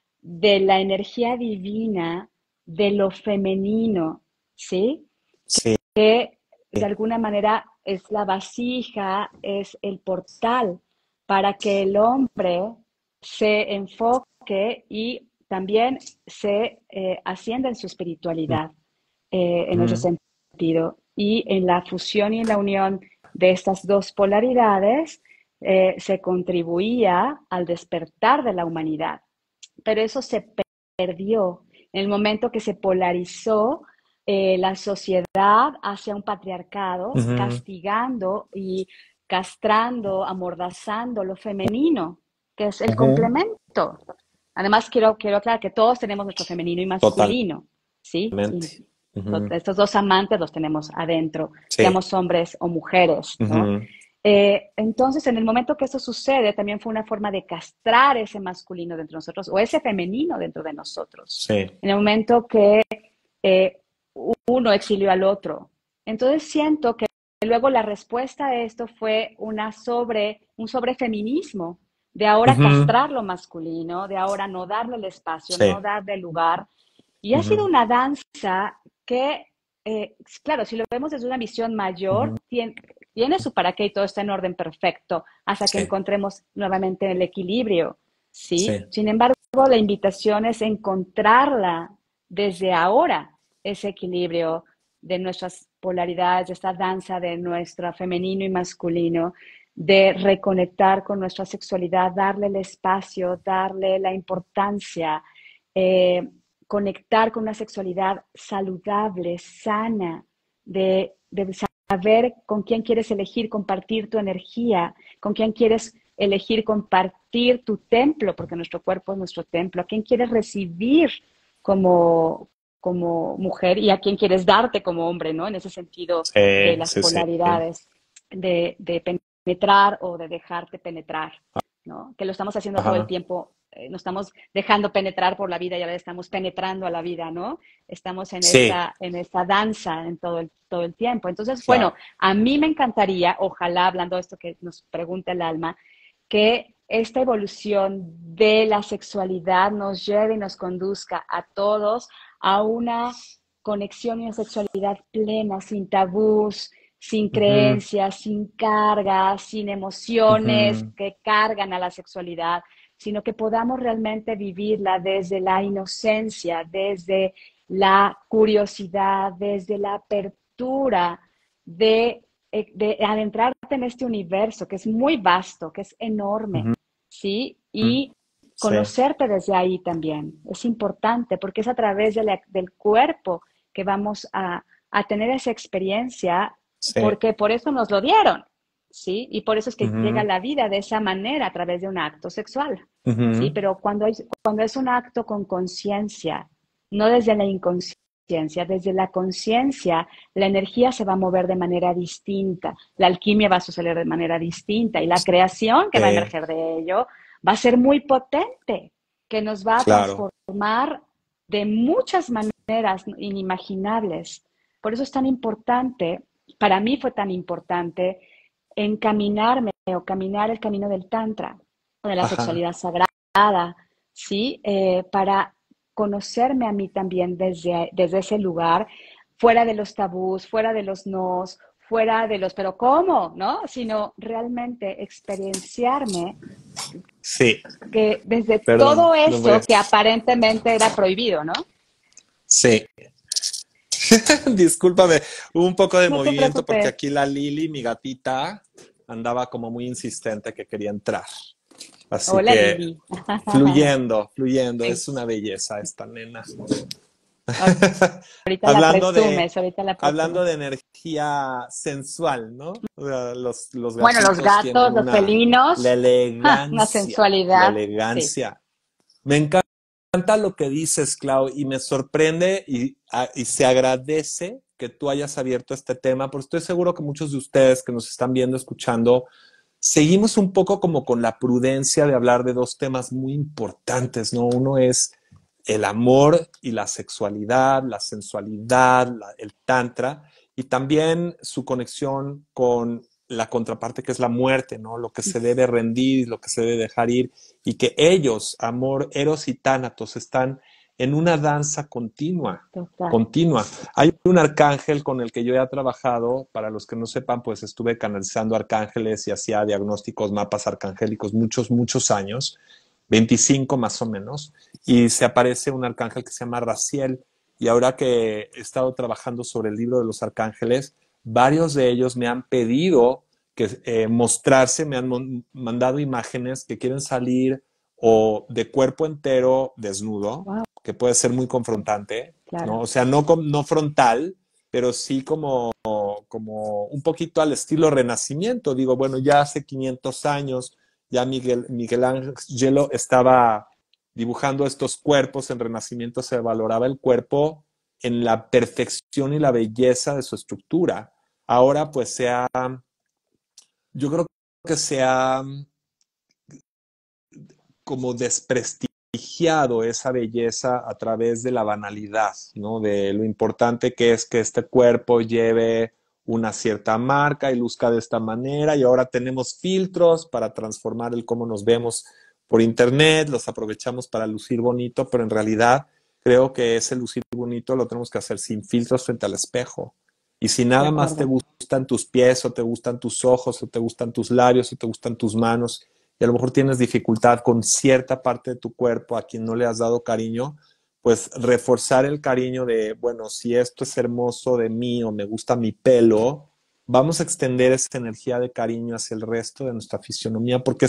la energía divina, de lo femenino, ¿sí? Sí. Que de alguna manera es la vasija, es el portal para que el hombre se enfoque y también se ascienda en su espiritualidad, en ese Ujú. sentido. Y en la fusión y en la unión de estas dos polaridades se contribuía al despertar de la humanidad. Pero eso se perdió en el momento que se polarizó la sociedad hacia un patriarcado, Ujú. castigando y castrando, amordazando lo femenino, que es el Ujú. complemento. Además, quiero aclarar que todos tenemos nuestro femenino y Totalmente. masculino, ¿sí? Y Ujú. estos dos amantes los tenemos adentro, Sí. seamos hombres o mujeres, ¿no? Ujú. Entonces, en el momento que eso sucede, también fue una forma de castrar ese masculino dentro de nosotros o ese femenino dentro de nosotros. Sí. En el momento que eh, uno exilió al otro. Entonces, siento que luego la respuesta a esto fue un sobrefeminismo, de ahora Ujú. castrar lo masculino, de ahora no darle el espacio, no Sí. darle el lugar. Y ha sido Ujú. una danza que, claro, si lo vemos desde una visión Ujú. mayor, tiene su para qué y todo está en orden perfecto hasta que Sí. encontremos nuevamente el equilibrio, ¿sí? Sí. Sin embargo, la invitación es encontrarla desde ahora, ese equilibrio de nuestras polaridades, de esta danza de nuestro femenino y masculino, de reconectar con nuestra sexualidad, darle el espacio, darle la importancia, eh, conectar con una sexualidad saludable, sana, de saber con quién quieres elegir compartir tu energía, con quién quieres elegir compartir tu templo, porque nuestro cuerpo es nuestro templo, a quién quieres recibir como, como mujer y a quién quieres darte como hombre, ¿no? En ese sentido de Sí. las Sí. Sí. polaridades, de penetrar o de dejarte penetrar, ¿no? Que lo estamos haciendo todo el Ajá. tiempo, nos estamos dejando penetrar por la vida y ahora estamos penetrando a la vida, ¿no? Estamos Sí. en esta danza en todo el tiempo. Entonces, bueno, Claro. a mí me encantaría, ojalá, hablando de esto que nos pregunta el alma, que esta evolución de la sexualidad nos lleve y nos conduzca a todos a una conexión y una sexualidad plena, sin tabús, sin Ujú. creencias, sin cargas, sin emociones Ujú. que cargan a la sexualidad, sino que podamos realmente vivirla desde la inocencia, desde la curiosidad, desde la apertura de adentrarte en este universo que es muy vasto, que es enorme, Ujú. ¿sí? Y Sí. conocerte desde ahí también. Es importante porque es a través del cuerpo que vamos a tener esa experiencia, Sí. porque por eso nos lo dieron. ¿sí? Y por eso es que llega a Ujú, la vida de esa manera, a través de un acto sexual, ¿sí? ujú. Pero cuando es un acto con conciencia, no desde la inconsciencia, desde la conciencia, la energía se va a mover de manera distinta, la alquimia va a suceder de manera distinta y la creación que va a Sí, emerger de ello va a ser muy potente, que nos va a claro. transformar de muchas maneras inimaginables. Por eso es tan importante, para mí fue tan importante encaminarme o caminar el camino del Tantra, o de la Ajá. sexualidad sagrada, ¿sí? Para conocerme a mí también desde ese lugar, fuera de los tabús, fuera de los nos, fuera de los, pero ¿cómo? ¿No? Sino realmente experienciarme Sí, que desde perdón, todo lo voy eso a... que aparentemente era prohibido, ¿no? Sí. Discúlpame, hubo un poco de No te movimiento porque preocupes. aquí la Lili, mi gatita, andaba como muy insistente que quería entrar. Así Hola que Lili. fluyendo, fluyendo, Sí. es una belleza esta nena. Ahorita la Hablando de, presumes, ahorita la hablando presumes. de energía sensual, ¿no? O sea, los Bueno, los gatitos gatos, tienen los la felinos, ¡ja! Una elegancia, la sensualidad, sí. elegancia. Me encanta lo que dices, Clau, y me sorprende y se agradece que tú hayas abierto este tema, porque estoy seguro que muchos de ustedes que nos están viendo, escuchando, seguimos un poco como con la prudencia de hablar de dos temas muy importantes, ¿no? Uno es el amor y la sexualidad, la sensualidad, el tantra, y también su conexión con la contraparte que es la muerte, ¿no? Lo que se debe rendir, lo que se debe dejar ir, y que ellos, amor, Eros y Tánatos, están en una danza continua, Total. continua. Hay un arcángel con el que yo he trabajado, para los que no sepan, pues estuve canalizando arcángeles y hacía diagnósticos, mapas arcangélicos muchos, muchos años, 25 más o menos, y se aparece un arcángel que se llama Raciel, y ahora que he estado trabajando sobre el libro de los arcángeles, varios de ellos me han pedido que mostrarse, me han mandado imágenes que quieren salir o de cuerpo entero desnudo, Wow, que puede ser muy confrontante, ¿no? claro. O sea, no frontal, pero sí como un poquito al estilo Renacimiento. Digo, bueno, ya hace 500 años ya Miguel Ángelo estaba dibujando estos cuerpos, en Renacimiento se valoraba el cuerpo en la perfección y la belleza de su estructura. Ahora pues yo creo que se ha como desprestigiado esa belleza a través de la banalidad, ¿no? De lo importante que es que este cuerpo lleve una cierta marca y luzca de esta manera, y ahora tenemos filtros para transformar el cómo nos vemos por internet, los aprovechamos para lucir bonito, pero en realidad creo que ese lucir bonito lo tenemos que hacer sin filtros frente al espejo. Y si De nada más te acuerdo. gustan tus pies, o te gustan tus ojos, o te gustan tus labios, o te gustan tus manos, y a lo mejor tienes dificultad con cierta parte de tu cuerpo a quien no le has dado cariño, pues reforzar el cariño de, bueno, si esto es hermoso de mí o me gusta mi pelo, vamos a extender esa energía de cariño hacia el resto de nuestra fisionomía, porque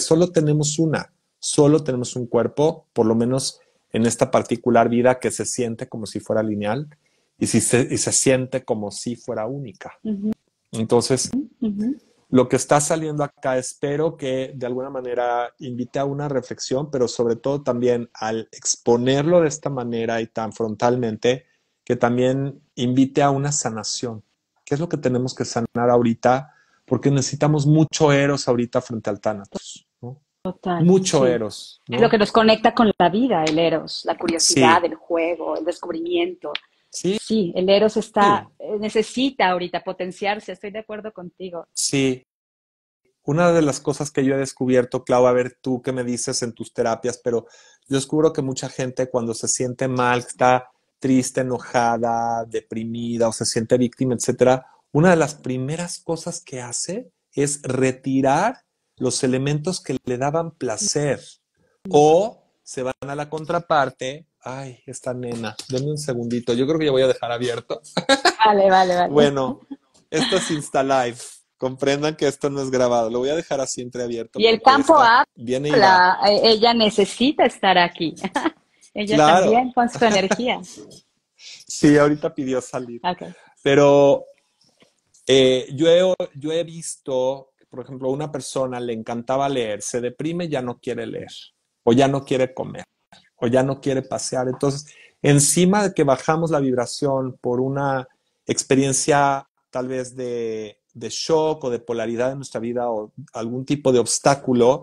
solo tenemos un cuerpo, por lo menos en esta particular vida que se siente como si fuera lineal y se siente como si fuera única. Ujú, Entonces, ujú. lo que está saliendo acá, espero que de alguna manera invite a una reflexión, pero sobre todo también al exponerlo de esta manera y tan frontalmente, que también invite a una sanación. ¿Qué es lo que tenemos que sanar ahorita? Porque necesitamos mucho eros ahorita frente al Tánatos, ¿no? Total, Mucho sí. eros, Es lo que ¿no? nos conecta con la vida, el eros, la curiosidad, Sí, el juego, el descubrimiento. sí, Sí, el eros sí, necesita ahorita potenciarse, estoy de acuerdo contigo. sí. Una de las cosas que yo he descubierto, Clau, a ver tú qué me dices en tus terapias, pero yo descubro que mucha gente cuando se siente mal, está triste, enojada, deprimida o se siente víctima, etcétera, una de las primeras cosas que hace es retirar los elementos que le daban placer, o se van a la contraparte. Ay, esta nena, denme un segundito, yo creo que ya voy a dejar abierto. Vale, vale, vale. Bueno, esto es Insta Live. Comprendan que esto no es grabado. Lo voy a dejar así entreabierto Y el porque campo esta viene y va. habla, ella necesita estar aquí. Ella Claro. también con su energía. Sí, ahorita pidió salir. Okay. Pero yo he visto por ejemplo, a una persona le encantaba leer, se deprime, ya no quiere leer, o ya no quiere comer, o ya no quiere pasear. Entonces, encima de que bajamos la vibración por una experiencia tal vez de shock o de polaridad en nuestra vida o algún tipo de obstáculo,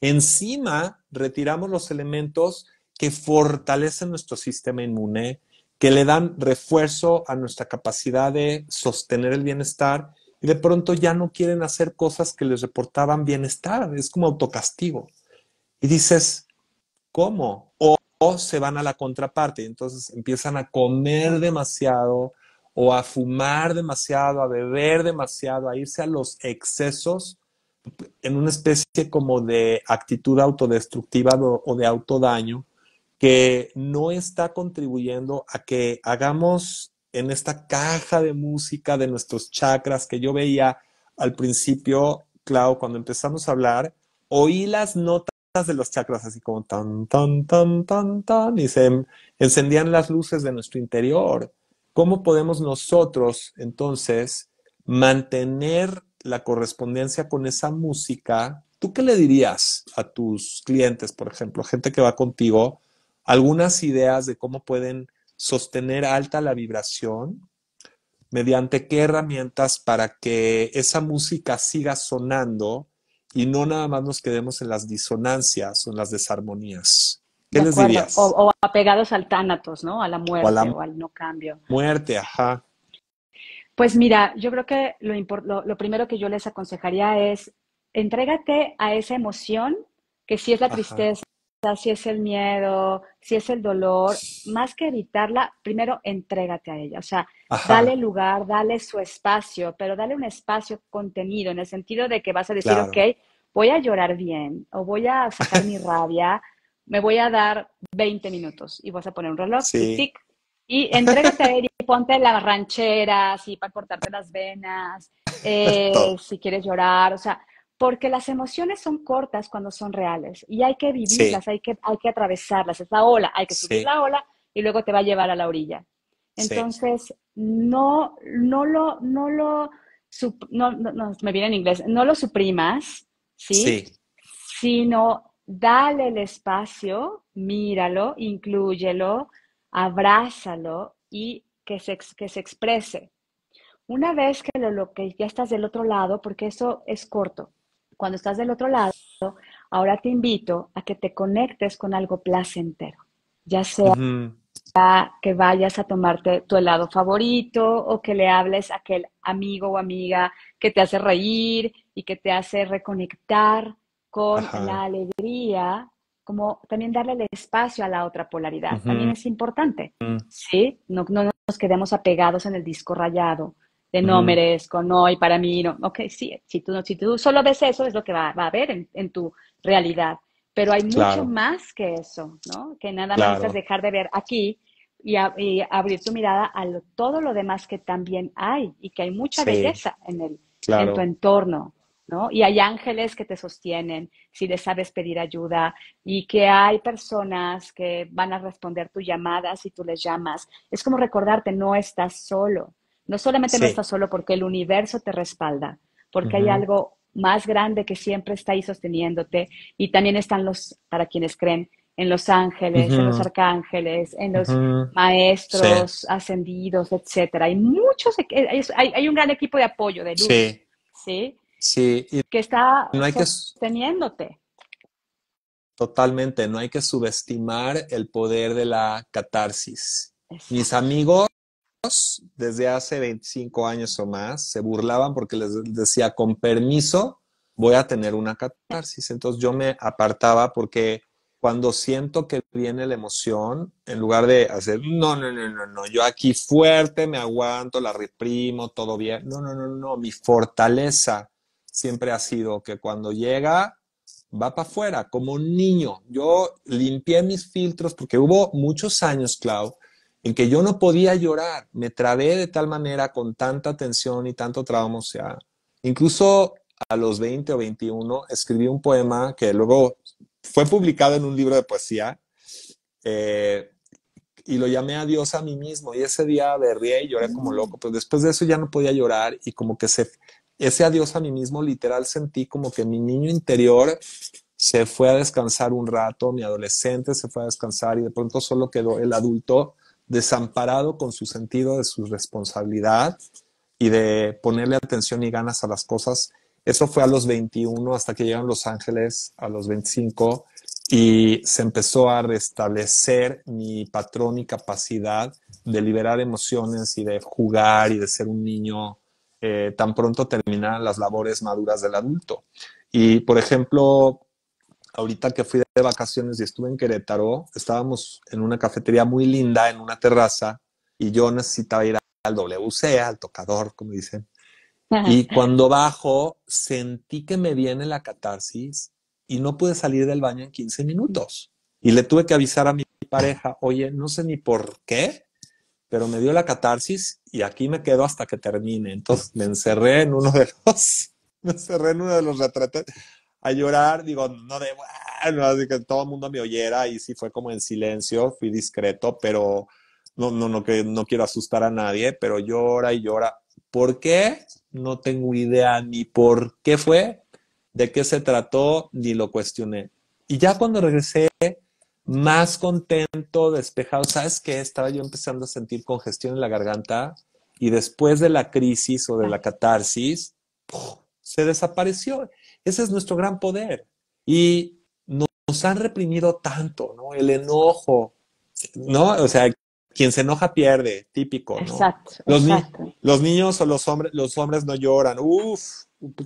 encima retiramos los elementos que fortalecen nuestro sistema inmune, que le dan refuerzo a nuestra capacidad de sostener el bienestar y de pronto ya no quieren hacer cosas que les reportaban bienestar. Es como autocastigo. Y dices, ¿cómo? O se van a la contraparte, entonces empiezan a comer demasiado o a fumar demasiado, a beber demasiado, a irse a los excesos en una especie como de actitud autodestructiva o de autodaño que no está contribuyendo a que hagamos en esta caja de música de nuestros chakras que yo veía al principio, Clau, cuando empezamos a hablar, oí las notas de los chakras así como tan, tan, tan, tan, tan, y se encendían las luces de nuestro interior. ¿Cómo podemos nosotros entonces mantener la correspondencia con esa música? ¿Tú qué le dirías a tus clientes, por ejemplo, gente que va contigo? Algunas ideas de cómo pueden sostener alta la vibración, mediante qué herramientas para que esa música siga sonando y no nada más nos quedemos en las disonancias o en las desarmonías. ¿Qué De les acuerdo. dirías? O apegados al tánatos, ¿no? A la O a muerte la o al no cambio. muerte, ajá, Pues mira, yo creo que lo primero que yo les aconsejaría es entrégate a esa emoción, que si es la ajá, tristeza, si es el miedo, si es el dolor, más que evitarla, primero entrégate a ella. O sea, dale ajá, lugar, dale su espacio, pero dale un espacio contenido, en el sentido de que vas a decir, ok, claro, voy a llorar bien o voy a sacar mi rabia, me voy a dar 20 minutos y vas a poner un reloj, tic, sí, tic, y entrégate a él y ponte las rancheras y para cortarte las venas, todo, si quieres llorar, o sea, porque las emociones son cortas cuando son reales y hay que sí, vivirlas, hay que atravesarlas, es la ola, hay que subir sí, la ola y luego te va a llevar a la orilla. sí, Entonces, no, me viene en inglés, no lo suprimas, ¿sí? sí, Sino dale el espacio, míralo, inclúyelo, abrázalo y que se exprese. Una vez que ya estás del otro lado, porque eso es corto, cuando estás del otro lado, ahora te invito a que te conectes con algo placentero, ya sea ujú, que vayas a tomarte tu helado favorito o que le hables a aquel amigo o amiga que te hace reír y que te hace reconectar con la ajá, alegría, como también darle el espacio a la otra polaridad. También ujú, es importante, ¿sí? No nos quedemos apegados en el disco rayado de no ujú, merezco, no, y para mí no. Ok, sí, si tú solo ves eso, es lo que va a haber en tu realidad. Pero hay mucho claro, más que eso, ¿no? Que nada más necesitas claro, dejar de ver aquí y abrir tu mirada a todo lo demás que también hay y que hay mucha sí, belleza en tu claro, entorno, ¿no? Y hay ángeles que te sostienen si les sabes pedir ayuda y que hay personas que van a responder tu llamada si tú les llamas. Es como recordarte, no estás solo. No solamente no sí, estás solo porque el universo te respalda, porque hay ujú, algo más grande que siempre está ahí sosteniéndote y también están para quienes creen, en los ángeles, en los ujú, arcángeles, en los ujú, sí, maestros ascendidos, etcétera. Hay muchos, hay un gran equipo de apoyo, de luz, sí, ¿sí? sí, y Que está no hay que, sosteniéndote. totalmente, no hay que subestimar el poder de la catarsis. Mis Exacto. amigos desde hace 25 años o más se burlaban porque les decía, con permiso, voy a tener una catarsis. Entonces yo me apartaba porque cuando siento que viene la emoción, en lugar de hacer, no, no, no, no, no, yo aquí fuerte, me aguanto, la reprimo, todo bien. No, no, no, no, mi fortaleza siempre ha sido que cuando llega, va para afuera, como un niño. Yo limpié mis filtros porque hubo muchos años, Clau, en que yo no podía llorar, me trabé de tal manera con tanta tensión y tanto trauma, o sea, incluso a los 20 o 21 escribí un poema que luego fue publicado en un libro de poesía eh, y lo llamé Adiós a mí mismo y ese día berrié y lloré como loco, pero después de eso ya no podía llorar y como que se ese adiós a mí mismo, literal sentí como que mi niño interior se fue a descansar un rato, mi adolescente se fue a descansar y de pronto solo quedó el adulto desamparado con su sentido de su responsabilidad y de ponerle atención y ganas a las cosas. Eso fue a los 21 hasta que llegaron Los Ángeles a los 25 y se empezó a restablecer mi patrón y capacidad de liberar emociones y de jugar y de ser un niño tan pronto terminaran las labores maduras del adulto. Y, por ejemplo, ahorita que fui de vacaciones y estuve en Querétaro, estábamos en una cafetería muy linda, en una terraza, y yo necesitaba ir al WC, al tocador, como dicen. Y cuando bajo, sentí que me viene la catarsis y no pude salir del baño en 15 minutos. Y le tuve que avisar a mi pareja, oye, no sé ni por qué, pero me dio la catarsis y aquí me quedo hasta que termine. Entonces me encerré en uno de los, me encerré en uno de los retratos a llorar, digo, no de, bueno, así que todo el mundo me oyera y sí fue como en silencio, fui discreto, pero que no quiero asustar a nadie, pero llora y llora. ¿Por qué? No tengo idea ni por qué fue, de qué se trató, ni lo cuestioné. Y ya cuando regresé, más contento, despejado, ¿sabes qué? Estaba yo empezando a sentir congestión en la garganta y después de la crisis o de la catarsis, ¡puf! Se desapareció. Ese es nuestro gran poder. Y nos han reprimido tanto, ¿no? El enojo, ¿no? O sea, quien se enoja pierde, típico, ¿no? Exacto, exacto. Los niños o los hombres no lloran. Uf,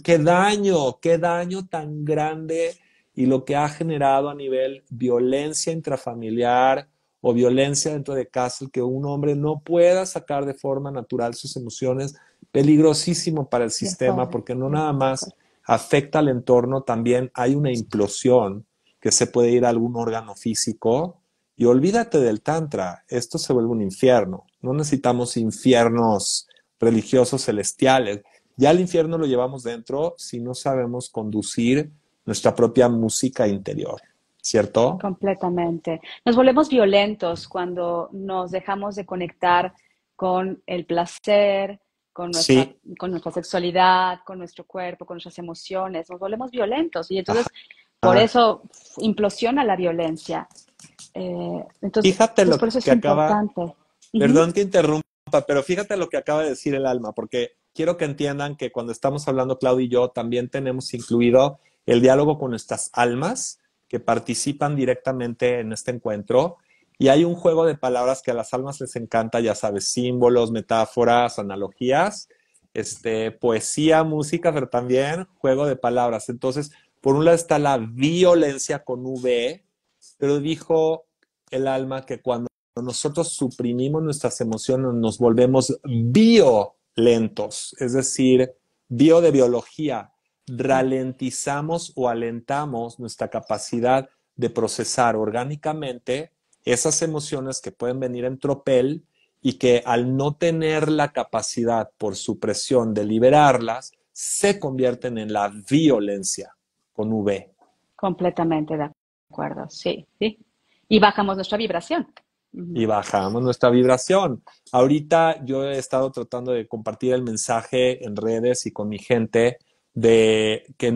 qué daño tan grande y lo que ha generado a nivel violencia intrafamiliar o violencia dentro de casa, el que un hombre no pueda sacar de forma natural sus emociones, peligrosísimo para el De sistema, acuerdo, porque no de nada más acuerdo. afecta al entorno, también hay una implosión que se puede ir a algún órgano físico. Y olvídate del tantra, esto se vuelve un infierno. No necesitamos infiernos religiosos celestiales. Ya el infierno lo llevamos dentro si no sabemos conducir nuestra propia música interior, ¿cierto? Completamente. Nos volvemos violentos cuando nos dejamos de conectar con el placer, Sí, con nuestra sexualidad, con nuestro cuerpo, con nuestras emociones. Nos volvemos violentos y entonces por ajá. eso implosiona la violencia. Fíjate Entonces lo por eso es que acaba, importante. Ujú. perdón que interrumpa, pero fíjate lo que acaba de decir el alma, porque quiero que entiendan que cuando estamos hablando Claudia y yo, también tenemos incluido el diálogo con nuestras almas que participan directamente en este encuentro. Y hay un juego de palabras que a las almas les encanta, ya sabes, símbolos, metáforas, analogías, poesía, música, pero también juego de palabras. Entonces, por un lado está la violencia con V, pero dijo el alma que cuando nosotros suprimimos nuestras emociones nos volvemos violentos, es decir, bio de biología, ralentizamos o alentamos nuestra capacidad de procesar orgánicamente esas emociones que pueden venir en tropel y que al no tener la capacidad por supresión de liberarlas, se convierten en la violencia con V. Completamente de acuerdo, sí, sí. Y bajamos nuestra vibración. Y Ujú. bajamos nuestra vibración. Ahorita yo he estado tratando de compartir el mensaje en redes y con mi gente de que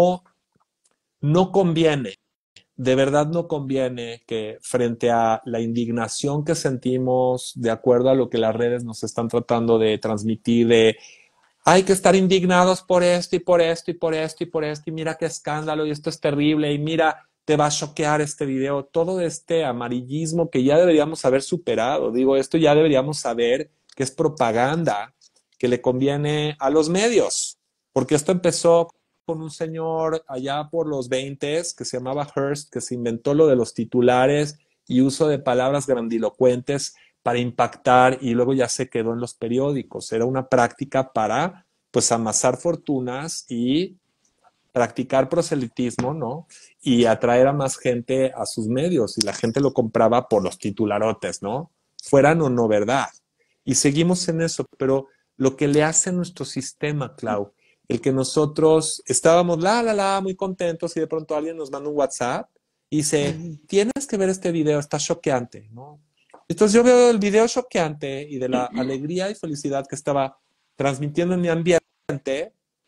no conviene, de verdad no conviene que frente a la indignación que sentimos de acuerdo a lo que las redes nos están tratando de transmitir, de hay que estar indignados por esto y por esto y por esto y por esto y mira qué escándalo y esto es terrible y mira, te va a choquear este video. Todo este amarillismo que ya deberíamos haber superado. Digo, esto ya deberíamos saber que es propaganda que le conviene a los medios. Porque esto empezó con un señor allá por los 20 que se llamaba Hearst, que se inventó lo de los titulares y uso de palabras grandilocuentes para impactar y luego ya se quedó en los periódicos. Era una práctica para pues amasar fortunas y practicar proselitismo, ¿no? Y atraer a más gente a sus medios y la gente lo compraba por los titularotes, ¿no? Fueran o no verdad. Y seguimos en eso, pero lo que le hace a nuestro sistema, Clau, el que nosotros estábamos muy contentos y de pronto alguien nos manda un WhatsApp y dice, Ujú. tienes que ver este video, está choqueante, ¿no? Entonces yo veo el video choqueante y de la alegría y felicidad que estaba transmitiendo en mi ambiente,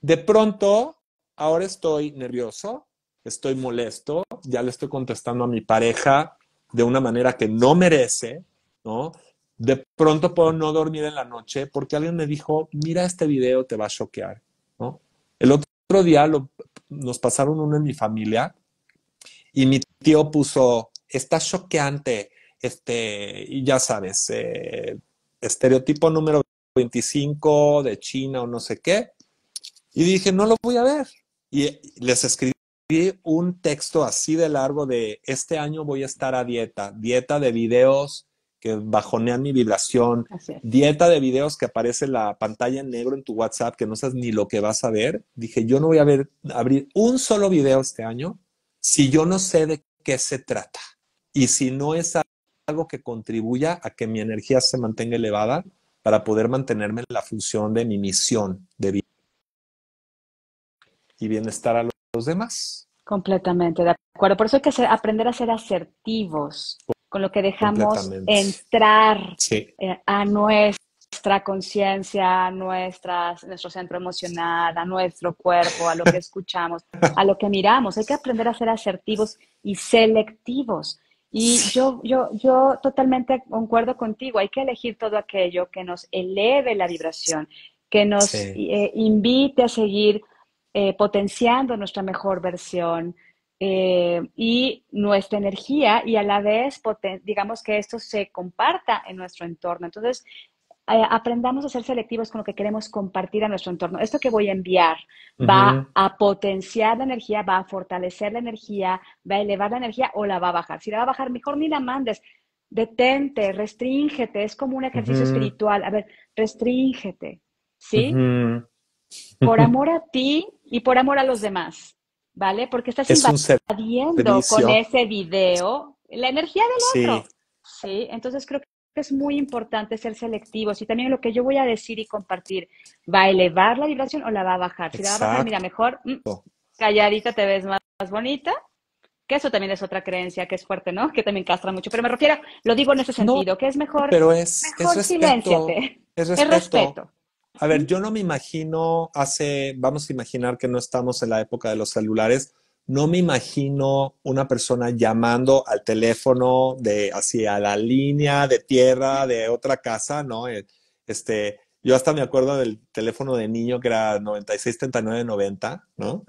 De pronto, ahora estoy nervioso, estoy molesto, ya le estoy contestando a mi pareja de una manera que no merece, ¿no? De pronto puedo no dormir en la noche porque alguien me dijo, mira este video, te va a choquear, ¿no? El otro día nos pasaron uno en mi familia y mi tío puso, está choqueante, y ya sabes, estereotipo número 25 de China o no sé qué. Y dije, no lo voy a ver. Y les escribí un texto así de largo de, este año voy a estar a dieta, dieta de videos que bajonean mi vibración, Así es. dieta de videos que aparece la pantalla en negro en tu WhatsApp, que no sabes ni lo que vas a ver. Dije, yo no voy a abrir un solo video este año si yo no sé de qué se trata. Y si no es algo que contribuya a que mi energía se mantenga elevada para poder mantenerme en la función de mi misión de vida y bienestar a los demás. Completamente de acuerdo. Por eso hay que aprender a ser asertivos con lo que dejamos Completamente. entrar Sí. a nuestra conciencia, a nuestro centro emocional, a nuestro cuerpo, a lo que escuchamos, a lo que miramos. Hay que aprender a ser asertivos y selectivos. Y Sí. yo totalmente concuerdo contigo. Hay que elegir todo aquello que nos eleve la vibración, que nos Sí. invite a seguir potenciando nuestra mejor versión y nuestra energía y a la vez, digamos que esto se comparta en nuestro entorno. Entonces, aprendamos a ser selectivos con lo que queremos compartir a nuestro entorno. Esto que voy a enviar va Ujú, a potenciar la energía, va a fortalecer la energía, va a elevar la energía o la va a bajar. Si la va a bajar, mejor ni la mandes. Detente, restríngete, es como un ejercicio ujú, espiritual. A ver, restríngete, ¿sí? ujú. Por amor a ti y por amor a los demás, ¿vale? Porque estás Es un invadiendo con servicio. ese video la energía del Sí. otro, ¿sí? Entonces creo que es muy importante ser selectivos y también lo que yo voy a decir y compartir, ¿va a elevar la vibración o la va a bajar? Si la va a bajar, mira, Exacto. mejor calladita te ves más bonita, que eso también es otra creencia que es fuerte, ¿no? Que también castra mucho, pero me refiero, lo digo en ese No, sentido, que es mejor, pero es mejor respeto. silénciate, Es es respeto. respeto. A ver, yo no me imagino vamos a imaginar que no estamos en la época de los celulares, no me imagino una persona llamando al teléfono de hacia la línea de tierra de otra casa, ¿no? Yo hasta me acuerdo del teléfono de niño que era 96 39 90, ¿no?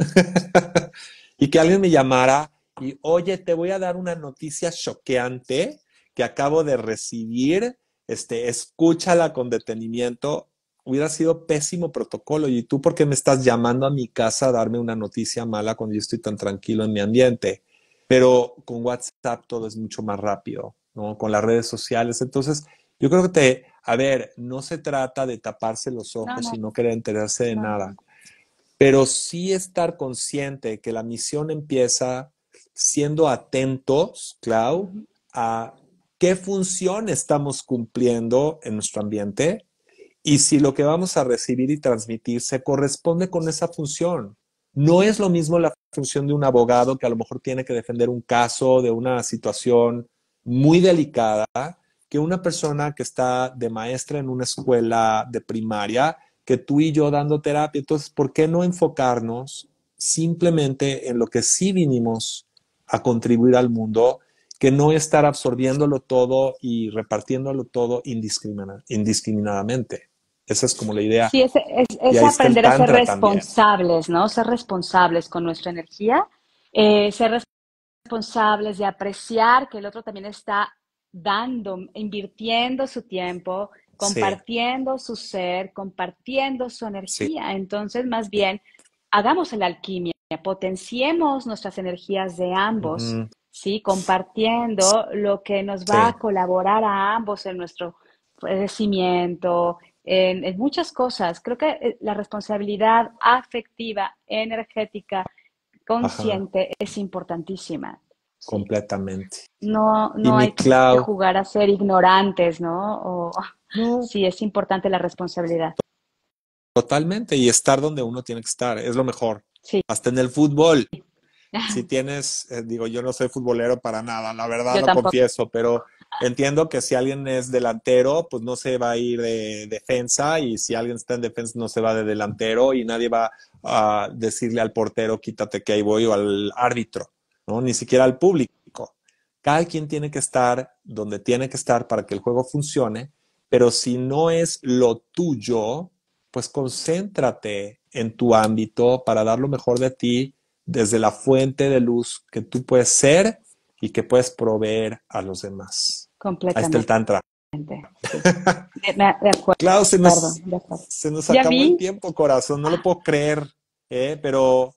Y que alguien me llamara y, oye, te voy a dar una noticia choqueante que acabo de recibir, escúchala con detenimiento. Hubiera sido pésimo protocolo. ¿Y tú por qué me estás llamando a mi casa a darme una noticia mala cuando yo estoy tan tranquilo en mi ambiente? Pero con WhatsApp todo es mucho más rápido, ¿no? Con las redes sociales. Entonces, yo creo que a ver, no se trata de taparse los No, ojos y no, no querer enterarse de no. nada, pero sí estar consciente que la misión empieza siendo atentos, Clau, Uh-huh. a qué función estamos cumpliendo en nuestro ambiente y si lo que vamos a recibir y transmitir se corresponde con esa función. No es lo mismo la función de un abogado que a lo mejor tiene que defender un caso de una situación muy delicada que una persona que está de maestra en una escuela de primaria, que tú y yo dando terapia. Entonces, ¿por qué no enfocarnos simplemente en lo que sí vinimos a contribuir al mundo, que no estar absorbiéndolo todo y repartiéndolo todo indiscriminadamente? Esa es como la idea. Sí, Y es ahí está el aprender a ser tantra también. responsables, ¿no? Ser responsables con nuestra energía, ser responsables de apreciar que el otro también está dando, invirtiendo su tiempo, Sí, compartiendo su ser, compartiendo su sí. energía. Entonces, más bien, hagamos la alquimia, potenciemos nuestras energías de ambos, Ujú, ¿sí? Compartiendo lo que nos va sí, a colaborar a ambos en nuestro crecimiento, en muchas cosas. Creo que la responsabilidad afectiva, energética, ajá, consciente es importantísima. Sí. completamente. No, Y no hay mi que Clau, jugar a ser ignorantes, ¿no? no, Sí, es importante la responsabilidad. totalmente. Y estar donde uno tiene que estar, es lo mejor. Sí. Hasta en el fútbol. Si tienes, digo, yo no soy futbolero para nada, la verdad Yo lo tampoco. confieso, pero Entiendo que si alguien es delantero, pues no se va a ir de defensa, y si alguien está en defensa no se va de delantero, y nadie va a decirle al portero quítate que ahí voy, o al árbitro, ¿no? Ni siquiera al público. Cada quien tiene que estar donde tiene que estar para que el juego funcione, pero si no es lo tuyo, pues concéntrate en tu ámbito para dar lo mejor de ti desde la fuente de luz que tú puedes ser y que puedes proveer a los demás. Ahí está el Completamente, tantra. sí. De Claro, acuerdo, de acuerdo. se nos Ya acabó el vi. tiempo, corazón, no lo puedo creer, pero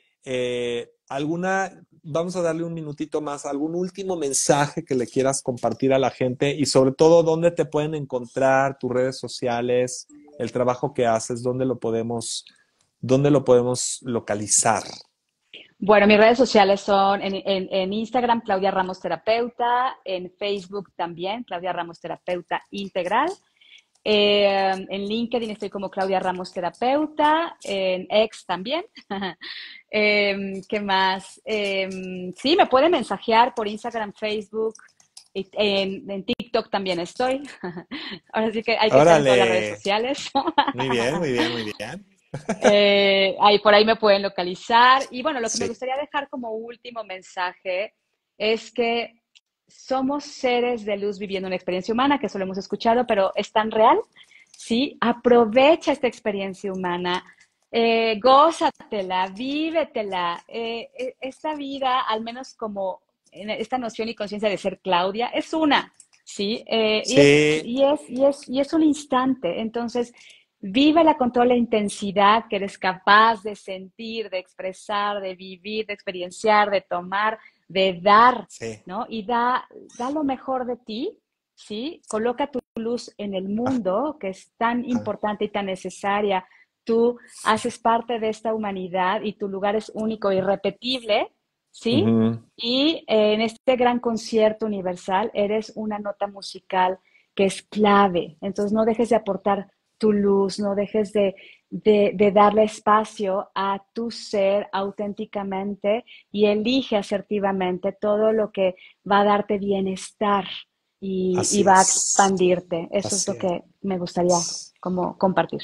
vamos a darle un minutito más, algún último mensaje que le quieras compartir a la gente, y sobre todo, dónde te pueden encontrar, tus redes sociales, el trabajo que haces, dónde lo podemos localizar. Bueno, mis redes sociales son en Instagram, Claudia Ramos Terapeuta, en Facebook también, Claudia Ramos Terapeuta Integral. En LinkedIn estoy como Claudia Ramos Terapeuta, en X también. ¿Qué más? Sí, me pueden mensajear por Instagram, Facebook, en TikTok también estoy. Ahora sí que hay que estar en todas las redes Órale, sociales. muy bien, muy bien, muy bien. Ahí por ahí me pueden localizar. Y bueno, lo que me Sí, gustaría dejar como último mensaje es que somos seres de luz viviendo una experiencia humana, que eso lo hemos escuchado, pero es tan real, ¿sí? Aprovecha esta experiencia humana, gózatela, vívetela. Esta vida, al menos como en esta noción y conciencia de ser Claudia, es una, ¿sí? sí, Y es un instante. Entonces, vívela con toda la intensidad que eres capaz de sentir, de expresar, de vivir, de experienciar, de tomar, de dar, sí. ¿no? Y da lo mejor de ti, ¿sí? Coloca tu luz en el mundo, que es tan Ajá. importante y tan necesaria. Tú haces parte de esta humanidad y tu lugar es único e irrepetible, ¿sí? Ujú. Y en este gran concierto universal eres una nota musical que es clave. Entonces no dejes de aportar tu luz, no dejes de darle espacio a tu ser auténticamente y elige asertivamente todo lo que va a darte bienestar y Así va a es, expandirte. Eso es así lo que me gustaría es. como compartir.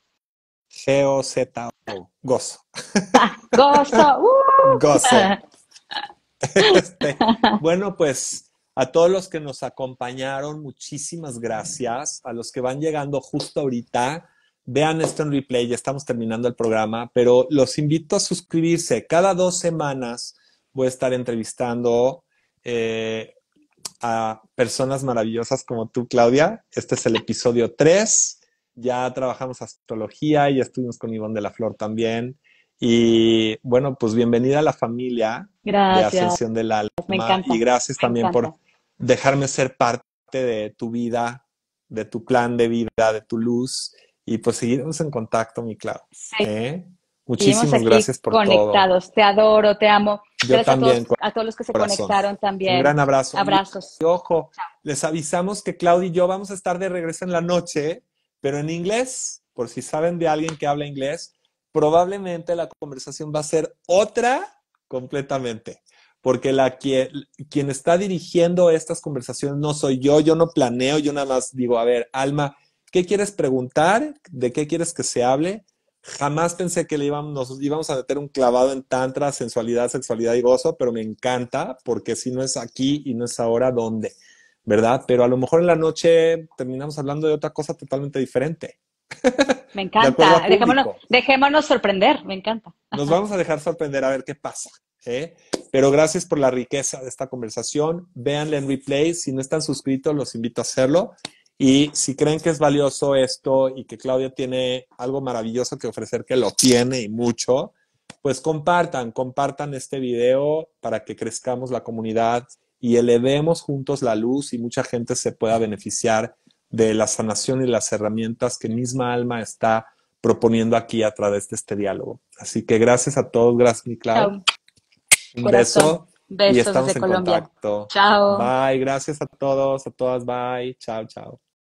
G-O-Z-O, gozo. ¡Ah! ¡Gozo! Gozo. Bueno, pues a todos los que nos acompañaron, muchísimas gracias. A los que van llegando justo ahorita, vean esto en replay, ya estamos terminando el programa, pero los invito a suscribirse. Cada 2 semanas voy a estar entrevistando eh, a personas maravillosas como tú, Claudia. Este es el episodio 3. Ya trabajamos astrología, ya estuvimos con Ivonne de la Flor también. Y bueno, pues bienvenida a la familia de Gracias, Ascensión del me Alma, y encanta, gracias me también por encanta. dejarme ser parte de tu vida, de tu plan de vida, de tu luz, y pues seguiremos en contacto, mi Clau. ¿Eh? Seguimos Muchísimas aquí gracias por todo. conectados. Te adoro, te amo. Yo Gracias también, a todos los que se corazón. conectaron Un también. gran abrazo. Abrazos. Y ojo, les avisamos que Claudia y yo vamos a estar de regreso en la noche, pero en inglés, por si saben de alguien que habla inglés, probablemente la conversación va a ser otra completamente, porque quien está dirigiendo estas conversaciones no soy yo no planeo, yo nada más digo, a ver, Alma, ¿qué quieres preguntar? ¿De qué quieres que se hable? Jamás pensé que nos íbamos a meter un clavado en tantra, sensualidad, sexualidad y gozo, pero me encanta, porque si no es aquí y no es ahora, ¿dónde? ¿Verdad? Pero a lo mejor en la noche terminamos hablando de otra cosa totalmente diferente, Me de acuerdo encanta. a público. Dejémonos sorprender. Me encanta. Nos vamos a dejar sorprender a ver qué pasa. ¿Eh? Pero gracias por la riqueza de esta conversación. Véanla en replay. Si no están suscritos, los invito a hacerlo. Y si creen que es valioso esto y que Claudia tiene algo maravilloso que ofrecer, que lo tiene y mucho, pues compartan este video para que crezcamos la comunidad y elevemos juntos la luz y mucha gente se pueda beneficiar de la sanación y las herramientas que misma Alma está proponiendo aquí a través de este diálogo. Así que gracias a todos, gracias, mi Clau. Chao, Un corazón. beso y Besos estamos desde en Colombia. contacto. Chao. Bye, gracias a todos, a todas, bye. Chao, chao.